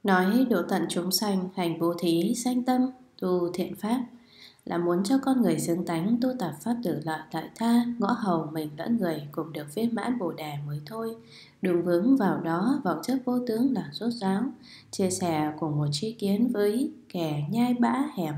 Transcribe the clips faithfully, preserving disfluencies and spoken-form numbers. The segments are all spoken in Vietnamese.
Nói độ tận chúng sanh, hành bố thí, sanh tâm, tu thiện pháp là muốn cho con người xứng tánh tu tập pháp tử lợi đại tha, ngõ hầu mình lẫn người cùng được viên mãn bồ đề mới thôi. Đừng vướng vào đó vọng chấp vô tướng là rốt ráo, chia sẻ cùng một trí kiến với kẻ nhai bã hèm.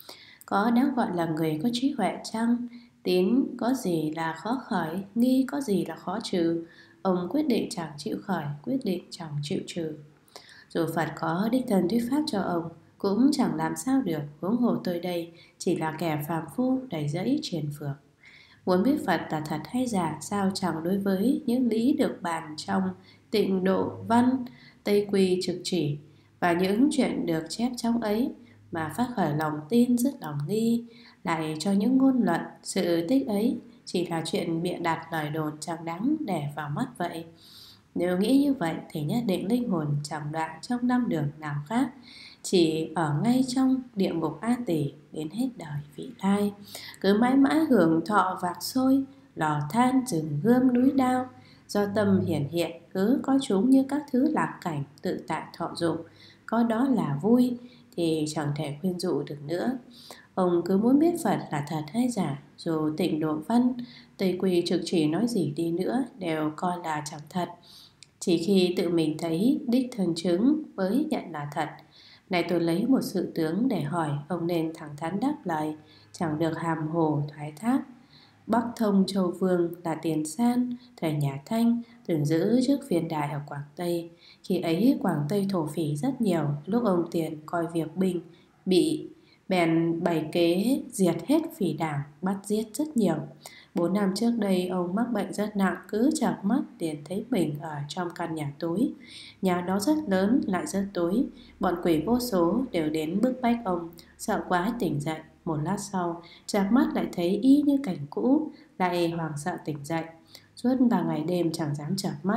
Có đáng gọi là người có trí huệ chăng? Tín có gì là khó khởi, nghi có gì là khó trừ. Ông quyết định chẳng chịu khởi, quyết định chẳng chịu trừ. Dù Phật có đích thân thuyết pháp cho ông cũng chẳng làm sao được, huống hồ tôi đây chỉ là kẻ phàm phu đầy dẫy truyền phược. Muốn biết Phật là thật hay giả, sao chẳng đối với những lý được bàn trong Tịnh Độ Văn, Tây Quy Trực Chỉ và những chuyện được chép trong ấy mà phát khởi lòng tin dứt lòng nghi, lại cho những ngôn luận sự tích ấy chỉ là chuyện bịa đặt lời đồn chẳng đáng để vào mắt vậy. Nếu nghĩ như vậy thì nhất định linh hồn chẳng đoạn trong năm đường nào khác, chỉ ở ngay trong địa ngục A Tỳ đến hết đời vị lai, cứ mãi mãi hưởng thọ vạc sôi, lò than rừng gươm núi đao. Do tâm hiển hiện cứ có chúng như các thứ lạc cảnh tự tại thọ dụng, có đó là vui thì chẳng thể khuyên dụ được nữa. Ông cứ muốn biết Phật là thật hay giả, dù Tịnh Độ Văn, Tây Quy Trực Chỉ nói gì đi nữa đều coi là chẳng thật. Chỉ khi tự mình thấy đích thân chứng mới nhận là thật. Này tôi lấy một sự tướng để hỏi, ông nên thẳng thắn đáp lời, chẳng được hàm hồ thoái thác. Bắc Thông Châu Vương là Tiền San, thời nhà Thanh, từng giữ chức viên đài ở Quảng Tây. Khi ấy Quảng Tây thổ phỉ rất nhiều, lúc ông Tiền coi việc binh bị bèn bày kế diệt hết phỉ đảng, bắt giết rất nhiều. Bốn năm trước đây ông mắc bệnh rất nặng, cứ chợp mắt liền thấy mình ở trong căn nhà tối. Nhà đó rất lớn lại rất tối, bọn quỷ vô số đều đến bức bách ông. Sợ quá tỉnh dậy, một lát sau chợp mắt lại thấy y như cảnh cũ, lại hoảng sợ tỉnh dậy. Suốt ba ngày đêm chẳng dám chợp mắt.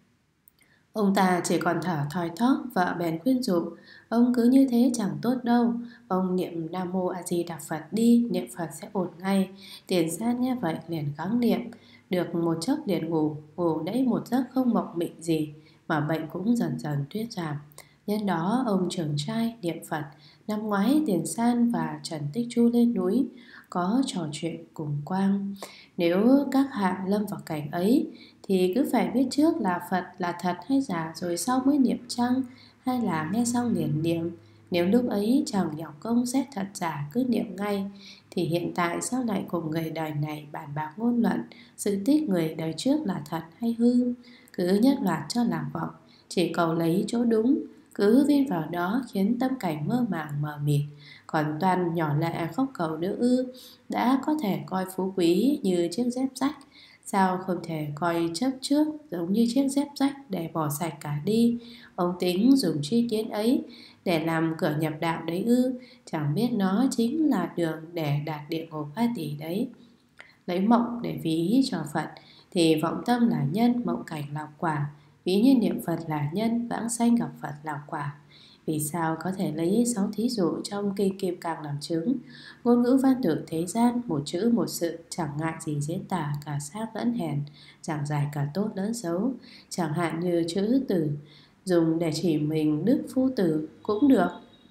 Ông ta chỉ còn thở thoi thóp, vợ bèn khuyên dụ, ông cứ như thế chẳng tốt đâu, ông niệm Nam Mô A Di Đà Phật đi, niệm Phật sẽ ổn ngay. Tiền San nghe vậy liền gắng niệm, được một chốc liền ngủ, ngủ đẫy một giấc không mộng mị gì, mà bệnh cũng dần dần thuyết giảm. Nhân đó ông trưởng trai niệm Phật. Năm ngoái Tiền San và Trần Tích Chu lên núi có trò chuyện cùng Quang. Nếu các hạ lâm vào cảnh ấy thì cứ phải biết trước là Phật là thật hay giả rồi sau mới niệm chăng, hay là nghe xong liền niệm. Nếu lúc ấy chẳng nhỏ công xét thật giả cứ niệm ngay, thì hiện tại sao lại cùng người đời này bàn bạc ngôn luận sự tích người đời trước là thật hay hư. Cứ nhất loạt cho lạc vọng, chỉ cầu lấy chỗ đúng, cứ viên vào đó khiến tâm cảnh mơ màng mờ mịt. Còn toàn nhỏ lẹ khóc cầu nữa ư? Đã có thể coi phú quý như chiếc dép rách, sao không thể coi chấp trước giống như chiếc dép rách để bỏ sạch cả đi? Ông tính dùng tri kiến ấy để làm cửa nhập đạo đấy ư? Chẳng biết nó chính là đường để đạt địa ngục A Tỳ đấy. Lấy mộng để ví cho Phật thì vọng tâm là nhân, mộng cảnh là quả. Ví như niệm Phật là nhân, vãng sanh gặp Phật là quả. Vì sao có thể lấy sáu thí dụ trong kinh Kim Cang làm chứng? Ngôn ngữ văn tự thế gian, một chữ một sự, chẳng ngại gì diễn tả, cả sát lẫn hèn, chẳng giải cả tốt lẫn xấu. Chẳng hạn như chữ tử, dùng để chỉ mình đức phu tử cũng được,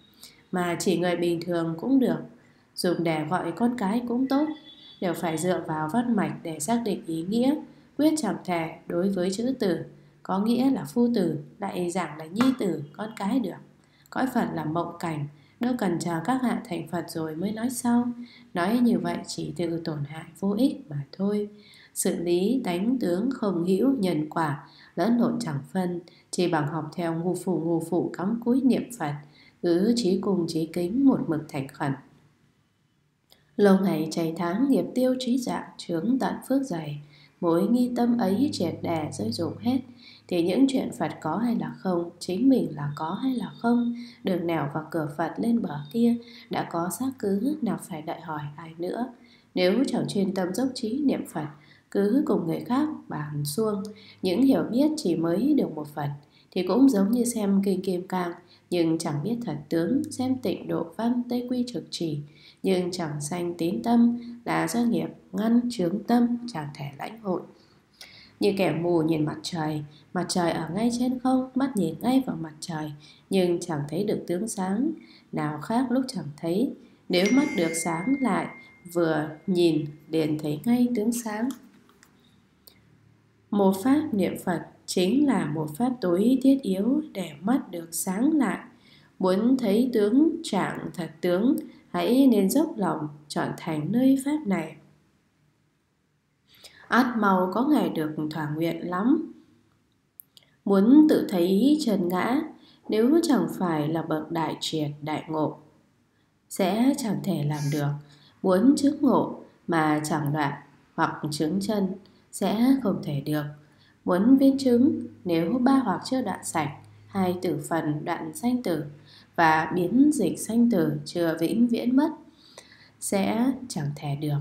mà chỉ người bình thường cũng được. Dùng để gọi con cái cũng tốt, đều phải dựa vào văn mạch để xác định ý nghĩa. Quyết chẳng thể đối với chữ tử có nghĩa là phu tử lại giảng là nhi tử, con cái được. Cõi Phật là mộng cảnh, đâu cần chờ các hạ thành Phật rồi mới nói sau. Nói như vậy chỉ tự tổn hại vô ích mà thôi. Sự lý tánh tướng không hữu nhân quả, lẫn lộn chẳng phân, chỉ bằng học theo ngu phụ ngu phụ cắm cúi niệm Phật, cứ trí cùng trí kính một mực thành khẩn. Lâu ngày chảy tháng nghiệp tiêu trí dạng, chướng tận phước dày, mối nghi tâm ấy triệt đè rơi rụng hết, thì những chuyện Phật có hay là không, chính mình là có hay là không, đường nẻo vào cửa Phật lên bờ kia đã có xác cứ, nào phải đợi hỏi ai nữa. Nếu chẳng chuyên tâm dốc trí niệm Phật, cứ cùng người khác bàn suông những hiểu biết chỉ mới được một phần, thì cũng giống như xem kinh Kim Cang nhưng chẳng biết thật tướng, xem Tịnh Độ Văn, Tây Quy Trực Chỉ nhưng chẳng sanh tín tâm, là do nghiệp ngăn chướng tâm, chẳng thể lãnh hội. Như kẻ mù nhìn mặt trời, mặt trời ở ngay trên không, mắt nhìn ngay vào mặt trời, nhưng chẳng thấy được tướng sáng nào khác lúc chẳng thấy. Nếu mắt được sáng lại, vừa nhìn liền thấy ngay tướng sáng. Một pháp niệm Phật chính là một pháp tối thiết yếu để mắt được sáng lại. Muốn thấy tướng trạng thật tướng, hãy nên dốc lòng chọn thành nơi pháp này. Ắt mau có ngày được thỏa nguyện lắm. Muốn tự thấy chân ngã, nếu chẳng phải là bậc đại triệt đại ngộ, sẽ chẳng thể làm được. Muốn chứng ngộ mà chẳng đoạn hoặc chứng chân, sẽ không thể được. Muốn viên chứng, nếu ba hoặc chưa đoạn sạch, hai tử phần đoạn sanh tử và biến dịch sanh tử chưa vĩnh viễn mất, sẽ chẳng thể được.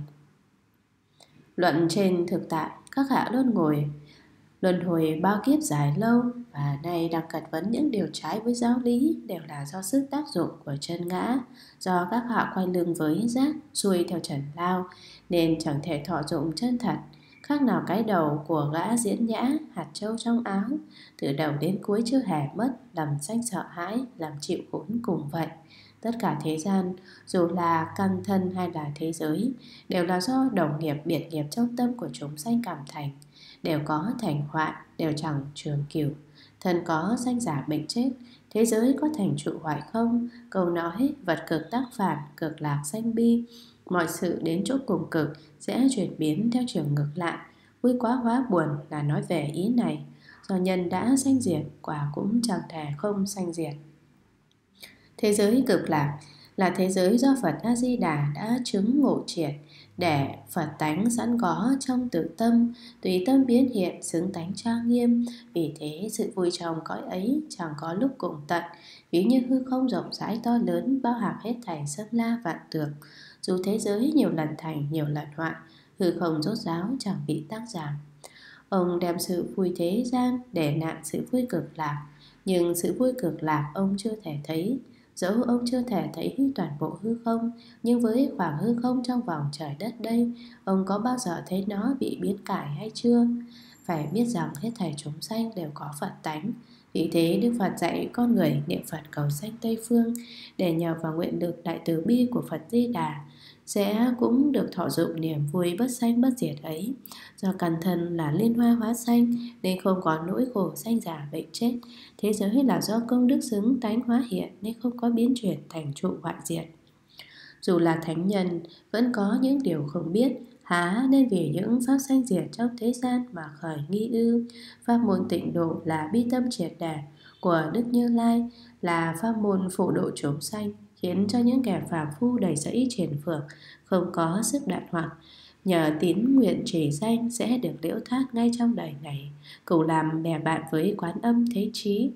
Luận trên thực tại, các hạ luôn ngồi luân hồi bao kiếp dài lâu và nay đang cật vấn những điều trái với giáo lý, đều là do sức tác dụng của chân ngã, do các hạ quay lưng với giác, xuôi theo trần lao, nên chẳng thể thọ dụng chân thật. Khác nào cái đầu của gã diễn nhã, hạt trâu trong áo, từ đầu đến cuối chưa hề mất, lầm sanh sợ hãi, làm chịu khốn cùng vậy. Tất cả thế gian, dù là căn thân hay là thế giới, đều là do đồng nghiệp biệt nghiệp trong tâm của chúng sanh cảm thành, đều có thành hoại, đều chẳng trường cửu. Thân có sanh giả bệnh chết, thế giới có thành trụ hoại không. Câu nói vật cực tác phản, cực lạc sanh bi. Mọi sự đến chỗ cùng cực sẽ chuyển biến theo chiều ngược lại. Vui quá hóa buồn là nói về ý này. Do nhân đã sanh diệt, quả cũng chẳng thể không sanh diệt. Thế giới cực lạc là thế giới do Phật A-di-đà đã chứng ngộ triệt, để Phật tánh sẵn có trong tự tâm, tùy tâm biến hiện, xứng tánh trang nghiêm. Vì thế sự vui trong cõi ấy chẳng có lúc cùng tận, ví như hư không rộng rãi to lớn, bao hàm hết thảy xâm la vạn tượng. Dù thế giới nhiều lần thành, nhiều lần hoại, hư không rốt ráo chẳng bị tác giảm. Ông đem sự vui thế gian để nạn sự vui cực lạc, nhưng sự vui cực lạc ông chưa thể thấy. Dẫu ông chưa thể thấy toàn bộ hư không, nhưng với khoảng hư không trong vòng trời đất đây, ông có bao giờ thấy nó bị biến cải hay chưa? Phải biết rằng hết thảy chúng sanh đều có Phật tánh. Vì thế Đức Phật dạy con người niệm Phật cầu sanh Tây Phương, để nhờ vào nguyện lực đại từ bi của Phật Di Đà, sẽ cũng được thọ dụng niềm vui bất sanh bất diệt ấy. Do căn thân là liên hoa hóa sanh, nên không có nỗi khổ sanh giả bệnh chết. Thế giới là do công đức xứng tánh hóa hiện, nên không có biến chuyển thành trụ hoại diệt. Dù là thánh nhân, vẫn có những điều không biết, há nên vì những pháp sanh diệt trong thế gian mà khởi nghi ư? Pháp môn tịnh độ là bi tâm triệt để của Đức Như Lai, là pháp môn phổ độ chúng sanh, khiến cho những kẻ phàm phu đầy dẫy triển phược, không có sức đoạn hoặc, nhờ tín nguyện trì danh sẽ được liễu thát ngay trong đời này. Cầu làm bè bạn với Quán Âm Thế Chí.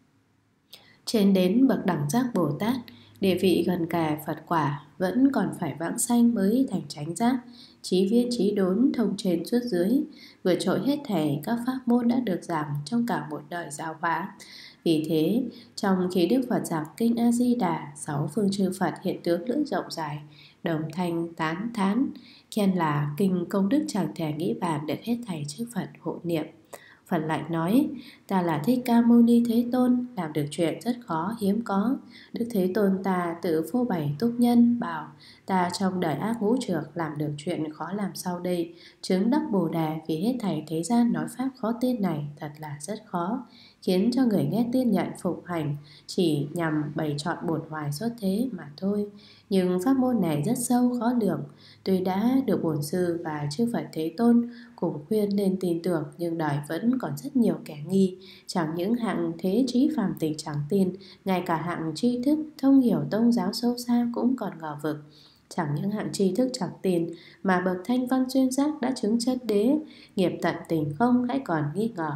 Trên đến bậc đẳng giác Bồ Tát, địa vị gần kề Phật quả, vẫn còn phải vãng sanh mới thành chánh giác. Chí viên chí đốn, thông trên suốt dưới, vượt trội hết thảy các pháp môn đã được giảng trong cả một đời giáo hóa. Vì thế, trong khi Đức Phật giảng kinh A-di-đà, sáu phương chư Phật hiện tướng lưỡi rộng dài, đồng thanh tán thán, khen là kinh công đức chẳng thể nghĩ bàn được hết thảy chư Phật hộ niệm. Phật lại nói, ta là Thích Ca Mâu Ni Thế Tôn, làm được chuyện rất khó hiếm có. Đức Thế Tôn ta tự phô bày túc nhân, bảo ta trong đời ác ngũ trược làm được chuyện khó làm sau đây, chứng đắc Bồ Đề. Vì hết thảy thế gian nói pháp khó tin này thật là rất khó, khiến cho người nghe tin nhận phục hành, chỉ nhằm bày chọn bổn hoài xuất thế mà thôi. Nhưng pháp môn này rất sâu khó lường, tuy đã được bổn sư và chư Phật Thế Tôn cùng khuyên nên tin tưởng, nhưng đời vẫn còn rất nhiều kẻ nghi. Chẳng những hạng thế trí phàm tình chẳng tin, ngay cả hạng tri thức thông hiểu tông giáo sâu xa cũng còn ngờ vực. Chẳng những hạng tri thức chẳng tin, mà bậc thanh văn duyên giác đã chứng chân đế, nghiệp tận tình không hãy còn nghi ngờ.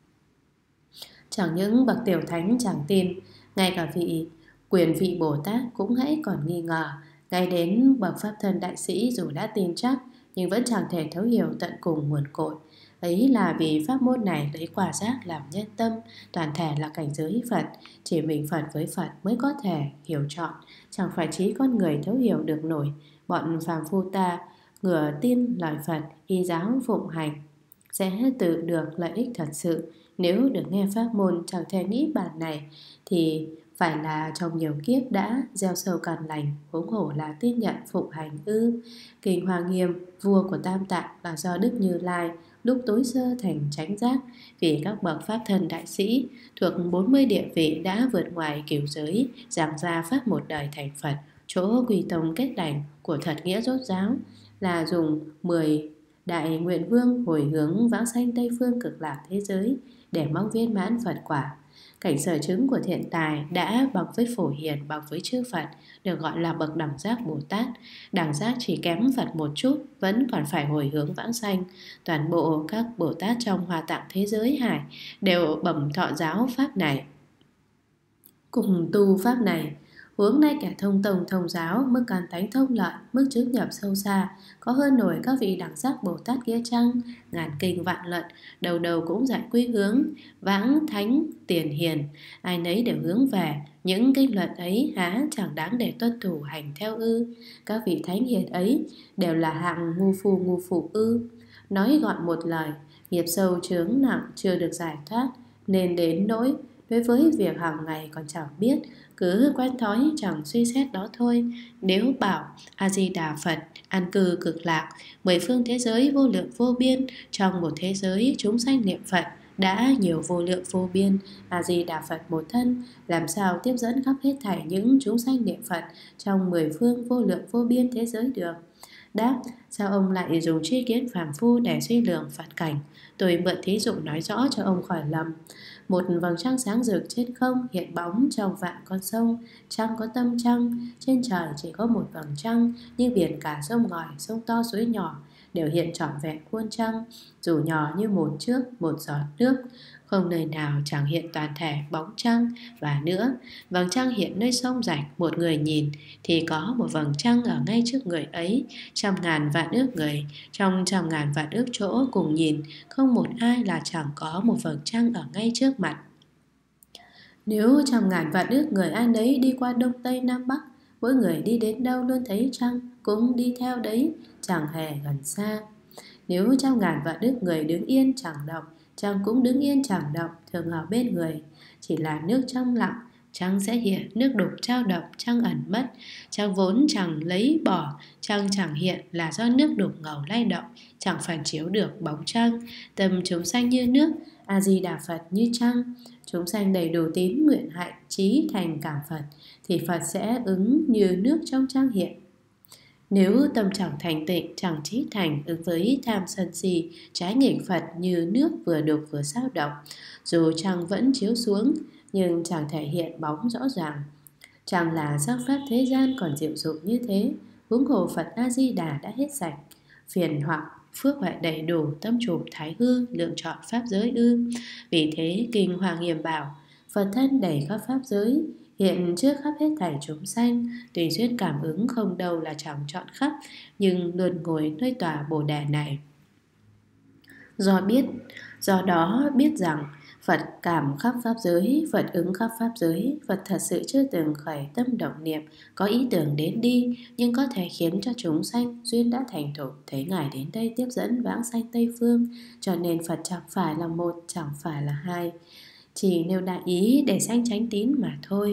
Chẳng những bậc tiểu thánh chẳng tin, ngay cả vị quyền vị Bồ Tát cũng hãy còn nghi ngờ. Ngay đến bậc pháp thân đại sĩ dù đã tin chắc, nhưng vẫn chẳng thể thấu hiểu tận cùng nguồn cội. Ấy là vì pháp môn này lấy quả giác làm nhân tâm, toàn thể là cảnh giới Phật. Chỉ mình Phật với Phật mới có thể hiểu trọn, chẳng phải trí con người thấu hiểu được nổi. Bọn phàm phu ta ngửa tin lời Phật, y giáo phụng hành, sẽ tự được lợi ích thật sự. Nếu được nghe pháp môn chẳng thể nghĩ bàn này thì phải là trong nhiều kiếp đã gieo sâu càn lành, huống hồ là tin nhận phụng hành ư? Kinh Hoa Nghiêm, vua của Tam Tạng, là do Đức Như Lai lúc tối sơ thành chánh giác, vì các bậc pháp thân đại sĩ thuộc bốn mươi địa vị đã vượt ngoài cửu giới, giảng ra pháp một đời thành Phật. Chỗ quy tông kết đảnh của thật nghĩa rốt ráo là dùng mười đại nguyện vương hồi hướng vãng sanh Tây Phương Cực Lạc thế giới để mong viên mãn Phật quả. Cảnh sở chứng của thiện tài đã bằng với phổ hiền, bằng với chư Phật, được gọi là bậc đẳng giác Bồ Tát. Đẳng giác chỉ kém Phật một chút, vẫn còn phải hồi hướng vãng sanh. Toàn bộ các Bồ Tát trong Hoa Tạng thế giới hải đều bẩm thọ giáo pháp này, cùng tu pháp này. Huống nay kẻ thông tông thông giáo, mức căn tánh thông lợi, mức chứng nhập sâu xa, có hơn nổi các vị đẳng giác Bồ Tát kia chăng? Ngàn kinh vạn luận, đầu đầu cũng dạy quy hướng vãng thánh tiền hiền, ai nấy đều hướng về. Những kinh luận ấy há chẳng đáng để tuân thủ hành theo ư? Các vị thánh hiền ấy đều là hạng ngu phu ngu phụ ư? Nói gọn một lời, nghiệp sâu chướng nặng chưa được giải thoát, nên đến nỗi đối với việc hàng ngày còn chẳng biết, cứ quen thói chẳng suy xét đó thôi. Nếu bảo A-di-đà Phật an cư cực lạc, mười phương thế giới vô lượng vô biên, trong một thế giới chúng sanh niệm Phật đã nhiều vô lượng vô biên. A-di-đà Phật một thân, làm sao tiếp dẫn khắp hết thảy những chúng sanh niệm Phật trong mười phương vô lượng vô biên thế giới được? Đáp: sao ông lại dùng tri kiến phàm phu để suy lượng Phật cảnh? Tôi mượn thí dụ nói rõ cho ông khỏi lầm. Một vầng trăng sáng rực trên không hiện bóng trong vạn con sông. Trăng có tâm trăng, trên trời chỉ có một vầng trăng, như biển cả sông ngòi, sông to suối nhỏ đều hiện trọn vẹn khuôn trăng, dù nhỏ như một trước một giọt nước. Không nơi nào chẳng hiện toàn thể bóng trăng. Và nữa, vầng trăng hiện nơi sông rạch, một người nhìn thì có một vầng trăng ở ngay trước người ấy. Trăm ngàn vạn ước người, trong trăm ngàn vạn ước chỗ cùng nhìn, không một ai là chẳng có một vầng trăng ở ngay trước mặt. Nếu trăm ngàn vạn ước người ai nấy đi qua đông tây nam bắc, mỗi người đi đến đâu luôn thấy trăng, cũng đi theo đấy, chẳng hề gần xa. Nếu trăm ngàn vạn ước người đứng yên chẳng động, trăng cũng đứng yên chẳng động, thường ở bên người. Chỉ là nước trong lặng, trăng sẽ hiện, nước đục trao động, trăng ẩn mất. Trăng vốn chẳng lấy bỏ, trăng chẳng hiện là do nước đục ngầu lay động, chẳng phản chiếu được bóng trăng. Tâm chúng sanh như nước, A-di-đà Phật như trăng. Chúng sanh đầy đủ tín nguyện hạnh, trí thành cảm Phật, thì Phật sẽ ứng như nước trong trăng hiện. Nếu tâm chẳng thành tịnh, chẳng trí thành, ứng với tham sân si, trái nghịch Phật như nước vừa đục vừa sao động, dù trăng vẫn chiếu xuống, nhưng chẳng thể hiện bóng rõ ràng. Chẳng là sắc pháp thế gian còn diệu dụng như thế, huống hồ Phật A-di-đà đã hết sạch, phiền hoặc phước huệ đầy đủ, tâm chủ thái hư, lựa chọn pháp giới ư? Vì thế kinh Hoa Nghiêm bảo, Phật thân đầy các pháp giới, hiện trước khắp hết thảy chúng sanh, tùy duyên cảm ứng không đâu là chẳng chọn khắp, nhưng luôn ngồi nơi tòa Bồ Đề này. Do biết, do đó biết rằng Phật cảm khắp pháp giới, Phật ứng khắp pháp giới. Phật thật sự chưa từng khởi tâm động niệm, có ý tưởng đến đi, nhưng có thể khiến cho chúng sanh duyên đã thành thục, thấy Ngài đến đây tiếp dẫn vãng sanh Tây Phương. Cho nên Phật chẳng phải là một, chẳng phải là hai, chỉ nêu đại ý để sanh chánh tín mà thôi.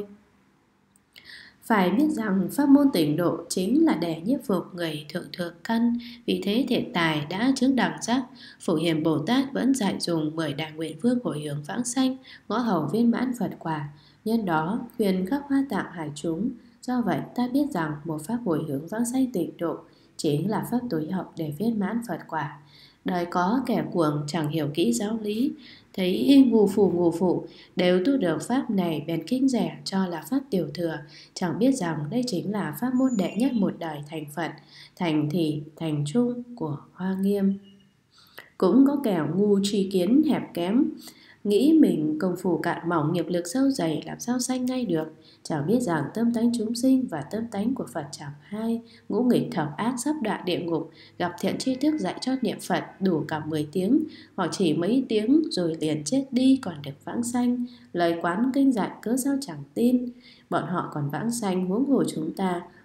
Phải biết rằng pháp môn tịnh độ chính là để nhiếp phục người thượng thượng căn. Vì thế thiện tài đã chứng đẳng giác, Phổ Hiền Bồ Tát vẫn dạy dùng mười đại nguyện vương hồi hướng vãng sanh, ngõ hầu viên mãn Phật quả. Nhân đó khuyên khắp Hoa Tạng hải chúng. Do vậy ta biết rằng một pháp hồi hướng vãng sanh tịnh độ chính là pháp tối hậu để viên mãn Phật quả. Đời có kẻ cuồng chẳng hiểu kỹ giáo lý, thấy ngu phù ngu phụ đều tu được pháp này bèn kinh rẻ cho là pháp tiểu thừa, chẳng biết rằng đây chính là pháp môn đệ nhất một đời thành Phật, thành thị thành trung của Hoa Nghiêm. Cũng có kẻ ngu tri kiến hẹp kém, nghĩ mình công phu cạn mỏng, nghiệp lực sâu dày, làm sao sanh ngay được, chẳng biết rằng tâm tánh chúng sinh và tâm tánh của Phật chẳng hai, ngũ nghịch thập ác sắp đọa địa ngục, gặp thiện tri thức dạy cho niệm Phật đủ cả mười tiếng, hoặc chỉ mấy tiếng rồi liền chết đi còn được vãng sanh. Lời quán kinh dạy cớ sao chẳng tin, bọn họ còn vãng sanh, huống hồ chúng ta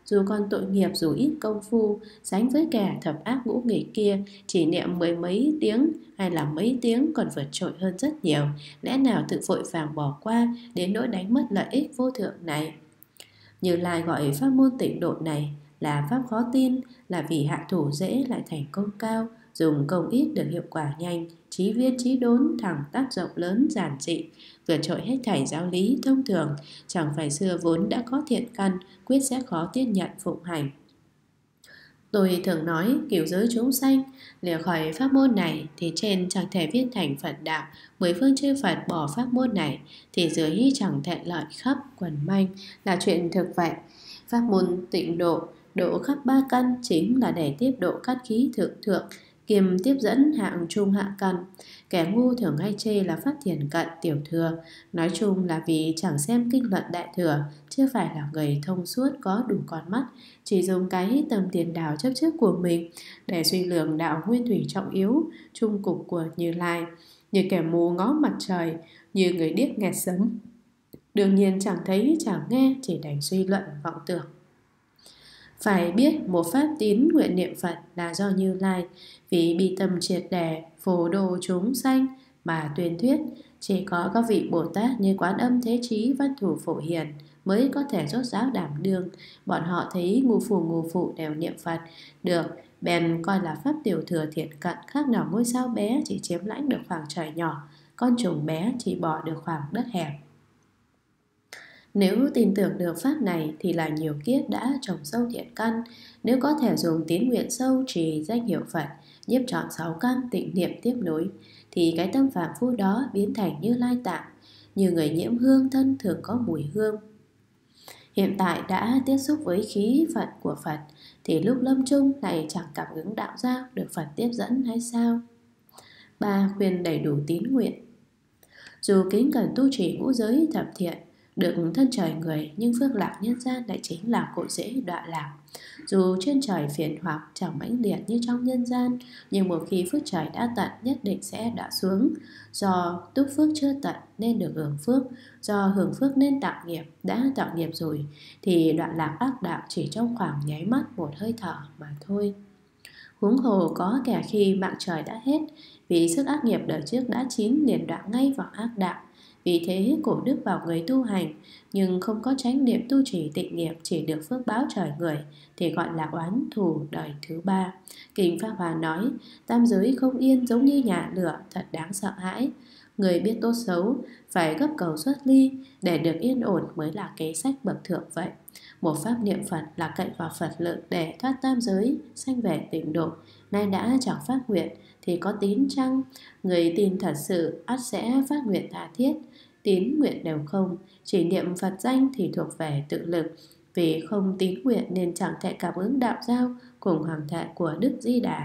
Dù còn tội nghiệp dù ít công phu, sánh với kẻ thập ác ngũ nghịch kia, chỉ niệm mười mấy tiếng hay là mấy tiếng còn vượt trội hơn rất nhiều. Lẽ nào tự vội vàng bỏ qua đến nỗi đánh mất lợi ích vô thượng này? Như Lai gọi pháp môn tịnh độ này là pháp khó tin, là vì hạ thủ dễ lại thành công cao, dùng công ít được hiệu quả nhanh, chí viên chí đốn, thẳng tác rộng lớn, giản dị, vượt trội hết thảy giáo lý thông thường. Chẳng phải xưa vốn đã có thiện căn, quyết sẽ khó tiếp nhận phụng hành. Tôi thường nói kiểu giới chúng sanh lìa khỏi pháp môn này thì trên chẳng thể viên thành Phật đạo. Mười phương chư Phật bỏ pháp môn này thì dưới chẳng thể lợi khắp quần manh, là chuyện thực vậy. Pháp môn tịnh độ, độ khắp ba căn chính là để tiếp độ các khí thượng thượng, kiềm tiếp dẫn hạng trung hạ căn. Kẻ ngu thường hay chê là pháp thiền cận tiểu thừa, nói chung là vì chẳng xem kinh luận đại thừa, chưa phải là người thông suốt có đủ con mắt, chỉ dùng cái tầm tiền đạo chấp trước của mình để suy lường đạo nguyên thủy trọng yếu, trung cục của Như Lai, như kẻ mù ngó mặt trời, như người điếc nghe sấm. Đương nhiên chẳng thấy chẳng nghe, chỉ đành suy luận vọng tưởng. Phải biết một pháp tín nguyện niệm Phật là do Như Lai vì bi tâm triệt để phổ độ chúng sanh mà tuyên thuyết. Chỉ có các vị Bồ Tát như Quán Âm Thế Chí, Văn Thủ Phổ Hiền mới có thể rốt ráo đảm đương. Bọn họ thấy ngu phù ngu phụ đều niệm Phật được, bèn coi là pháp tiểu thừa thiện cận, khác nào ngôi sao bé chỉ chiếm lãnh được khoảng trời nhỏ, con trùng bé chỉ bỏ được khoảng đất hẹp. Nếu tin tưởng được pháp này thì là nhiều kiếp đã trồng sâu thiện căn. Nếu có thể dùng tín nguyện sâu trì danh hiệu Phật, nhiếp trọn sáu căn tịnh niệm tiếp nối, thì cái tâm phàm phu đó biến thành Như Lai tạng, như người nhiễm hương thân thường có mùi hương. Hiện tại đã tiếp xúc với khí Phật của Phật thì lúc lâm chung lại chẳng cảm ứng đạo giao được Phật tiếp dẫn hay sao? Ba, khuyên đầy đủ tín nguyện. Dù kính cần tu trì ngũ giới thập thiện, được thân trời người, nhưng phước lạc nhân gian lại chính là cội rễ đọa lạc. Dù trên trời phiền hoặc chẳng mãnh liệt như trong nhân gian, nhưng một khi phước trời đã tận nhất định sẽ đọa xuống. Do túc phước chưa tận nên được hưởng phước, do hưởng phước nên tạo nghiệp, đã tạo nghiệp rồi thì đọa lạc ác đạo chỉ trong khoảng nháy mắt một hơi thở mà thôi. Huống hồ có kẻ khi mạng trời đã hết, vì sức ác nghiệp đời trước đã chín liền đọa ngay vào ác đạo. Vì thế cổ đức bảo người tu hành nhưng không có chánh niệm tu trì tịnh nghiệp, chỉ được phước báo trời người thì gọi là oán thù đời thứ ba. Kinh Pháp Hoa nói tam giới không yên giống như nhà lửa, thật đáng sợ hãi. Người biết tốt xấu phải gấp cầu xuất ly để được yên ổn mới là kế sách bậc thượng vậy. Một pháp niệm Phật là cậy vào Phật lực để thoát tam giới, sanh về tịnh độ. Nay đã chẳng phát nguyện thì có tín chăng? Người tin thật sự ắt sẽ phát nguyện tha thiết. Tín nguyện đều không, chỉ niệm Phật danh thì thuộc về tự lực. Vì không tín nguyện nên chẳng thể cảm ứng đạo giao cùng hoàng thể của Đức Di Đà.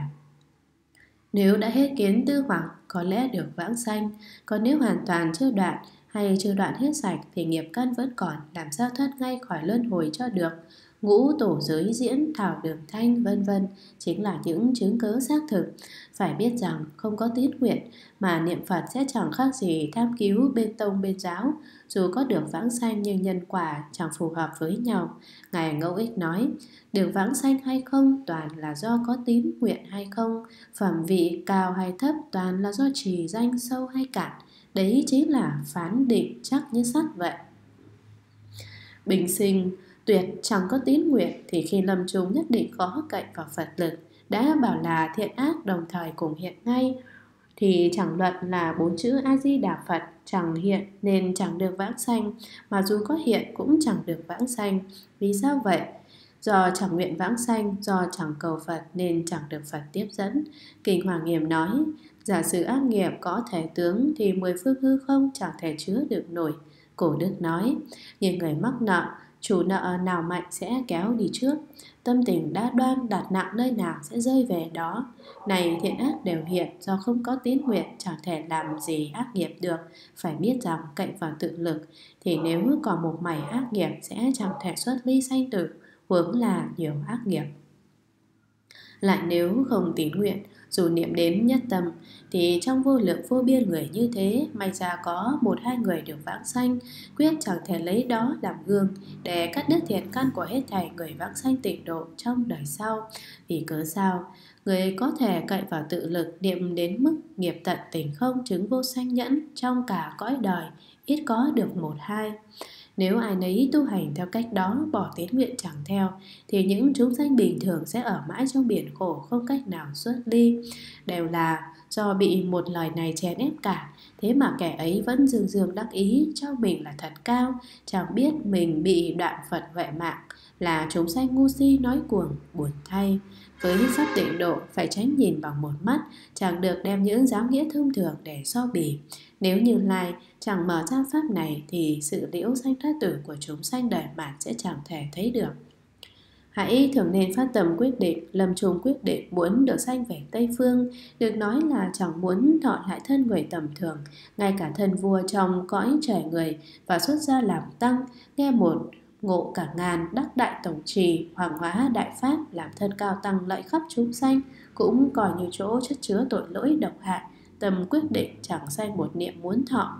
Nếu đã hết kiến tư hoặc có lẽ được vãng sanh, còn nếu hoàn toàn chưa đoạn hay chưa đoạn hết sạch thì nghiệp căn vẫn còn, làm sao thoát ngay khỏi luân hồi cho được. Ngũ tổ giới diễn, thảo đường thanh vân vân chính là những chứng cớ xác thực. Phải biết rằng không có tín nguyện mà niệm Phật sẽ chẳng khác gì tham cứu bên tông bên giáo. Dù có được vãng sanh nhưng nhân quả chẳng phù hợp với nhau. Ngài Ngẫu Ích nói, được vãng sanh hay không toàn là do có tín nguyện hay không, phẩm vị cao hay thấp toàn là do trì danh sâu hay cạn. Đấy chính là phán định chắc như sắt vậy. Bình sinh tuyệt chẳng có tín nguyện thì khi lâm chung nhất định có cậy vào Phật lực. Đã bảo là thiện ác đồng thời cùng hiện ngay thì chẳng luận là bốn chữ A-di-đà Phật chẳng hiện nên chẳng được vãng sanh, mà dù có hiện cũng chẳng được vãng sanh. Vì sao vậy? Do chẳng nguyện vãng sanh, do chẳng cầu Phật nên chẳng được Phật tiếp dẫn. Kinh Hoa Nghiêm nói, giả sử ác nghiệp có thể tướng thì mười phương hư không chẳng thể chứa được nổi. Cổ Đức nói, như người mắc nợ, chủ nợ nào mạnh sẽ kéo đi trước. Tâm tình đã đoan đặt nặng nơi nào sẽ rơi về đó. Này thiện ác đều hiện, do không có tín nguyện chẳng thể làm gì ác nghiệp được. Phải biết rằng cậy vào tự lực thì nếu còn một mảy ác nghiệp sẽ chẳng thể xuất ly sanh tử, huống là nhiều ác nghiệp. Lại nếu không tín nguyện, Dù niệm đến nhất tâm, thì trong vô lượng vô biên người như thế, may ra có một hai người được vãng sanh, quyết chẳng thể lấy đó làm gương để cắt đứt thiện căn của hết thảy người vãng sanh tịnh độ trong đời sau. Vì cớ sao? Người có thể cậy vào tự lực niệm đến mức nghiệp tận tình không chứng vô sanh nhẫn trong cả cõi đời, ít có được một hai. Nếu ai nấy tu hành theo cách đó, bỏ tín nguyện chẳng theo, thì những chúng sanh bình thường sẽ ở mãi trong biển khổ không cách nào xuất ly. Đều là do bị một lời này chèn ép cả. Thế mà kẻ ấy vẫn dương dương đắc ý cho mình là thật cao, chẳng biết mình bị đoạn Phật huệ mạng, là chúng sanh ngu si nói cuồng, buồn thay. Với pháp tịnh độ phải tránh nhìn bằng một mắt, chẳng được đem những giáo nghĩa thông thường để so bì. Nếu Như Lai chẳng mở ra pháp này, thì sự liễu sanh thoát tử của chúng sanh đời mạt sẽ chẳng thể thấy được. Hãy thường nên phát tâm quyết định, lâm chung quyết định muốn được sanh về Tây Phương. Được nói là chẳng muốn thọ lại thân người tầm thường, ngay cả thân vua trong cõi trời người và xuất gia làm tăng, nghe một ngộ cả ngàn, đắc đại tổng trì, hoàng hóa đại pháp, làm thân cao tăng lợi khắp chúng sanh, cũng coi như chỗ chất chứa tội lỗi độc hại. Tâm quyết định chẳng sanh một niệm muốn thọ.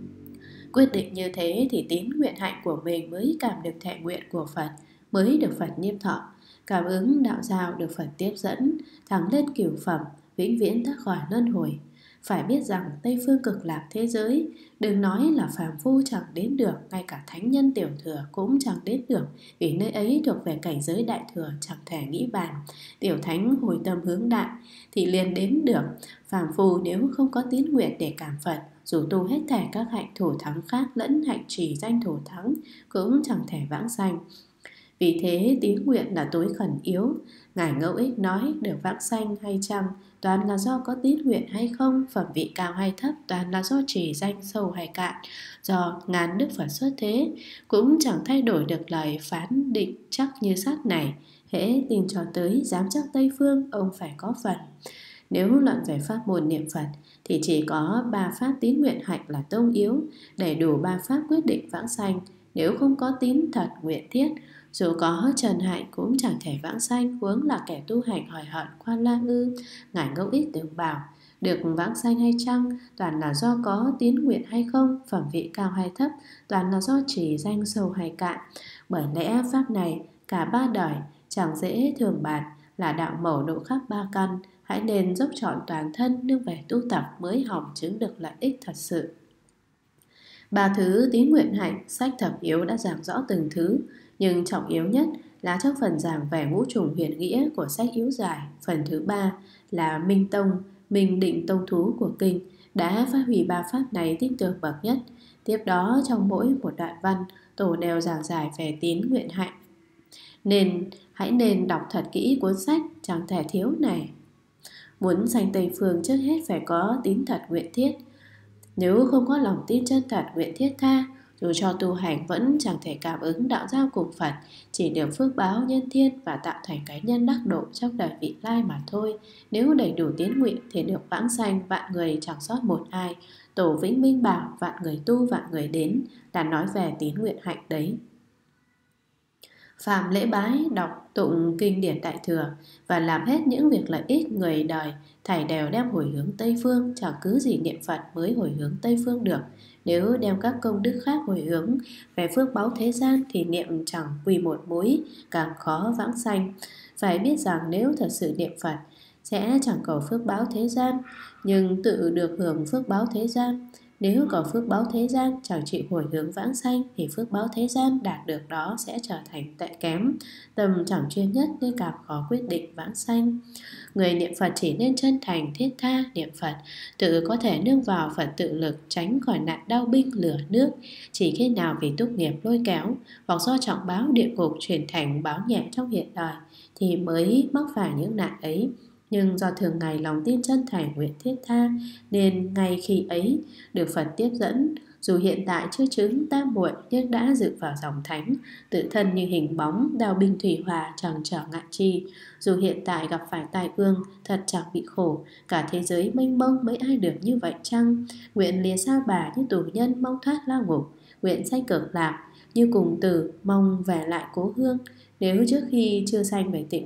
Quyết định như thế thì tín nguyện hạnh của mình mới cảm được thệ nguyện của Phật, mới được Phật nhiếp thọ. Cảm ứng đạo giao được Phật tiếp dẫn, thẳng lên cửu phẩm, vĩnh viễn thoát khỏi luân hồi. Phải biết rằng Tây Phương cực lạc thế giới, đừng nói là phàm phu chẳng đến được, ngay cả thánh nhân tiểu thừa cũng chẳng đến được, vì nơi ấy thuộc về cảnh giới đại thừa chẳng thể nghĩ bàn. Tiểu thánh hồi tâm hướng đại thì liền đến được. Phàm phu nếu không có tín nguyện để cảm Phật, dù tu hết thảy các hạnh thủ thắng khác lẫn hạnh trì danh thủ thắng, cũng chẳng thể vãng sanh. Vì thế tín nguyện là tối khẩn yếu. Ngài Ngẫu Ích nói được vãng sanh hay chăng, toàn là do có tín nguyện hay không, phẩm vị cao hay thấp, toàn là do trì danh sâu hay cạn. Do ngàn đức Phật xuất thế, cũng chẳng thay đổi được lời phán định chắc như sát này. Hễ tin cho tới dám chắc Tây Phương, ông phải có phần. Nếu luận về pháp môn niệm Phật, thì chỉ có ba pháp tín nguyện hạnh là tông yếu, đầy đủ ba pháp quyết định vãng sanh. Nếu không có tín thật nguyện thiết, dù có trần hạnh cũng chẳng thể vãng sanh, huống là kẻ tu hành hỏi hận khoan la ư. Ngài Ngẫu Ích từng bảo, được vãng sanh hay chăng, toàn là do có tín nguyện hay không, phẩm vị cao hay thấp, toàn là do trì danh sâu hay cạn. Bởi lẽ pháp này cả ba đời chẳng dễ thường bàn, là đạo mẫu độ khắp ba căn. Hãy nên dốc trọn toàn thân nương về tu tập, mới hỏng chứng được lợi ích thật sự. Ba thứ tín nguyện hạnh, sách thập yếu đã giảng rõ từng thứ, nhưng trọng yếu nhất là trong phần giảng về ngũ trùng huyền nghĩa của sách yếu giải. Phần thứ ba là Minh Tông, Minh Định Tông Thú của kinh, đã phát huy ba pháp này tin tưởng bậc nhất. Tiếp đó trong mỗi một đoạn văn, tổ đều giảng giải về tín nguyện hạnh. Nên hãy nên đọc thật kỹ cuốn sách, chẳng thể thiếu này. Muốn sanh Tây Phương trước hết phải có tín thật nguyện thiết. Nếu không có lòng tin chân thật nguyện thiết tha, dù cho tu hành vẫn chẳng thể cảm ứng đạo giao cùng Phật, chỉ được phước báo nhân thiên và tạo thành cái nhân đắc độ trong đời vị lai mà thôi. Nếu đầy đủ tín nguyện thì được vãng sanh vạn người chẳng sót một ai. Tổ Vĩnh Minh bảo vạn người tu vạn người đến, là nói về tín nguyện hạnh đấy. Phạm lễ bái, đọc tụng kinh điển Đại Thừa và làm hết những việc lợi ích người đời, thảy đều đem hồi hướng Tây Phương, chẳng cứ gì niệm Phật mới hồi hướng Tây Phương được. Nếu đem các công đức khác hồi hướng về phước báu thế gian thì niệm chẳng quỳ một mối, càng khó vãng sanh. Phải biết rằng nếu thật sự niệm Phật sẽ chẳng cầu phước báo thế gian, nhưng tự được hưởng phước báo thế gian. Nếu có phước báo thế gian chẳng chịu hồi hướng vãng sanh, thì phước báo thế gian đạt được đó sẽ trở thành tệ kém. Tâm chẳng chuyên nhất nên càng khó quyết định vãng sanh. Người niệm Phật chỉ nên chân thành thiết tha niệm Phật, tự có thể nương vào Phật tự lực, tránh khỏi nạn đau binh lửa nước. Chỉ khi nào vì túc nghiệp lôi kéo, hoặc do trọng báo địa ngục chuyển thành báo nhẹ trong hiện đời, thì mới mắc phải những nạn ấy. Nhưng do thường ngày lòng tin chân thành nguyện thiết tha, nên ngay khi ấy được Phật tiếp dẫn. Dù hiện tại chưa chứng tam muội, nhưng đã dự vào dòng thánh, tự thân như hình bóng, đào binh thủy hòa chẳng trở ngại chi. Dù hiện tại gặp phải tai ương, thật chẳng bị khổ. Cả thế giới mênh mông, mấy ai được như vậy chăng? Nguyện lìa xa bà như tù nhân mong thoát lao ngục, nguyện sanh cực lạc như cùng tử mong về lại cố hương. Nếu trước khi chưa sanh về tịnh độ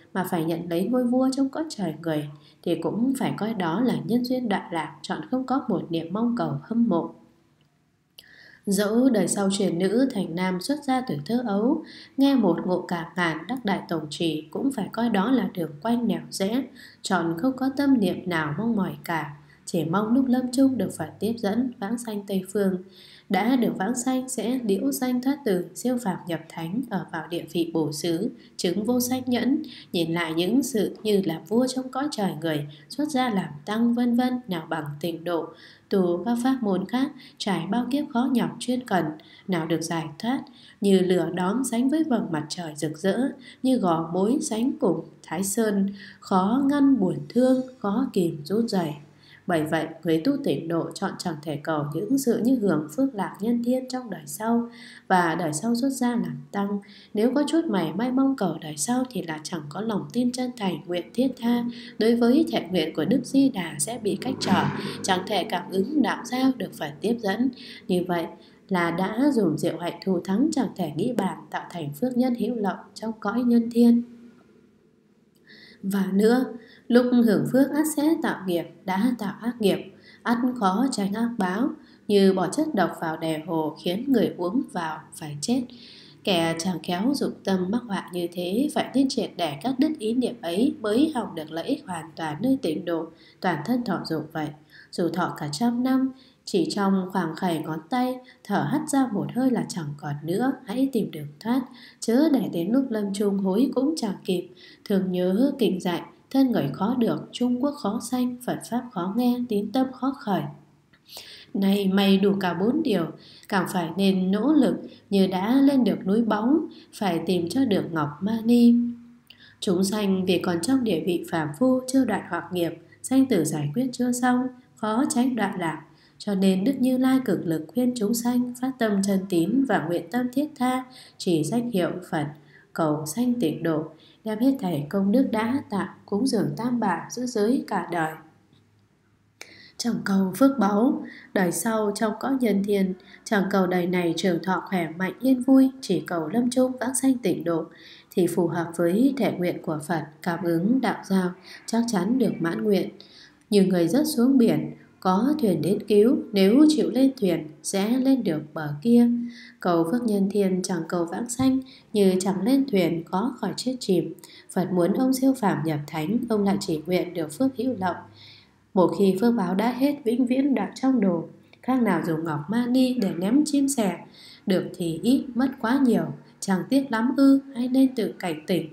mà phải nhận lấy ngôi vua trong cõi trời người, thì cũng phải coi đó là nhân duyên đoạn lạc, chọn không có một niệm mong cầu hâm mộ. Dẫu đời sau truyền nữ thành nam xuất ra từ thơ ấu, nghe một ngộ cả ngàn đắc đại tổng trì, cũng phải coi đó là đường quanh nẻo rẽ, chọn không có tâm niệm nào mong mỏi cả, chỉ mong lúc lâm chung được Phật tiếp dẫn vãng sanh Tây Phương. Đã được vãng sanh sẽ liễu sanh thoát tử, siêu phàm nhập thánh, ở vào địa vị bổ xứ, chứng vô sanh nhẫn, nhìn lại những sự như làm vua trong cõi trời người, xuất gia làm tăng vân vân, nào bằng tịnh độ, tu các pháp môn khác, trải bao kiếp khó nhọc chuyên cần, nào được giải thoát, như lửa đóm sánh với vầng mặt trời rực rỡ, như gò mối sánh cùng Thái Sơn, khó ngăn buồn thương, khó kìm rút rẩy. Bởi vậy, người tu tịnh độ chọn chẳng thể cầu những sự như hưởng phước lạc nhân thiên trong đời sau, và đời sau xuất gia làm tăng. Nếu có chút mảy may mong cầu đời sau thì là chẳng có lòng tin chân thành, nguyện thiết tha đối với thệ nguyện của Đức Di Đà sẽ bị cách trở, chẳng thể cảm ứng đạo giao được Phật tiếp dẫn. Như vậy là đã dùng diệu hạnh thù thắng chẳng thể nghĩ bàn, tạo thành phước nhân hữu lậu trong cõi nhân thiên. Và nữa, lúc hưởng phước ắt sẽ tạo nghiệp, đã tạo ác nghiệp, ắt khó tránh ác báo, như bỏ chất độc vào đè hồ khiến người uống vào phải chết. Kẻ chẳng khéo dụng tâm mắc họa như thế, phải nên triệt để các đứt ý niệm ấy, mới hòng được lợi ích hoàn toàn nơi tịnh độ, toàn thân thọ dụng vậy. Dù thọ cả trăm năm, chỉ trong khoảng khẩy ngón tay, thở hắt ra một hơi là chẳng còn nữa, hãy tìm đường thoát, chớ để đến lúc lâm chung hối cũng chẳng kịp. Thường nhớ kinh dạy, thân người khó được, Trung Quốc khó sanh, Phật Pháp khó nghe, tín tâm khó khởi. Này mày đủ cả bốn điều, càng phải nên nỗ lực, như đã lên được núi bóng, phải tìm cho được Ngọc Mani. Chúng sanh vì còn trong địa vị phàm phu, chưa đoạn hoặc nghiệp, sanh tử giải quyết chưa xong, khó tránh đoạn lạc. Cho nên Đức Như Lai cực lực khuyên chúng sanh phát tâm chân tín và nguyện tâm thiết tha, chỉ danh hiệu Phật, cầu sanh tịnh độ, đem hết thảy công đức đã tạo, cúng dường tam bảo, giữ giới cả đời. Chẳng cầu phước báu đời sau trong cõi nhân thiên, chẳng cầu đời này trường thọ khỏe mạnh yên vui, chỉ cầu lâm chung vãng sanh tịnh độ, thì phù hợp với thể nguyện của Phật, cảm ứng đạo giao, chắc chắn được mãn nguyện. Nhiều người rớt xuống biển, có thuyền đến cứu, nếu chịu lên thuyền sẽ lên được bờ kia. Cầu phước nhân thiên chẳng cầu vãng sanh, như chẳng lên thuyền có khỏi chết chìm. Phật muốn ông siêu phàm nhập thánh, ông lại chỉ nguyện được phước hữu lậu. Một khi phước báo đã hết, vĩnh viễn đoạn trong đồ, khác nào dùng ngọc mani để ném chim sẻ. Được thì ít, mất quá nhiều, chẳng tiếc lắm ư, hãy nên tự cảnh tỉnh.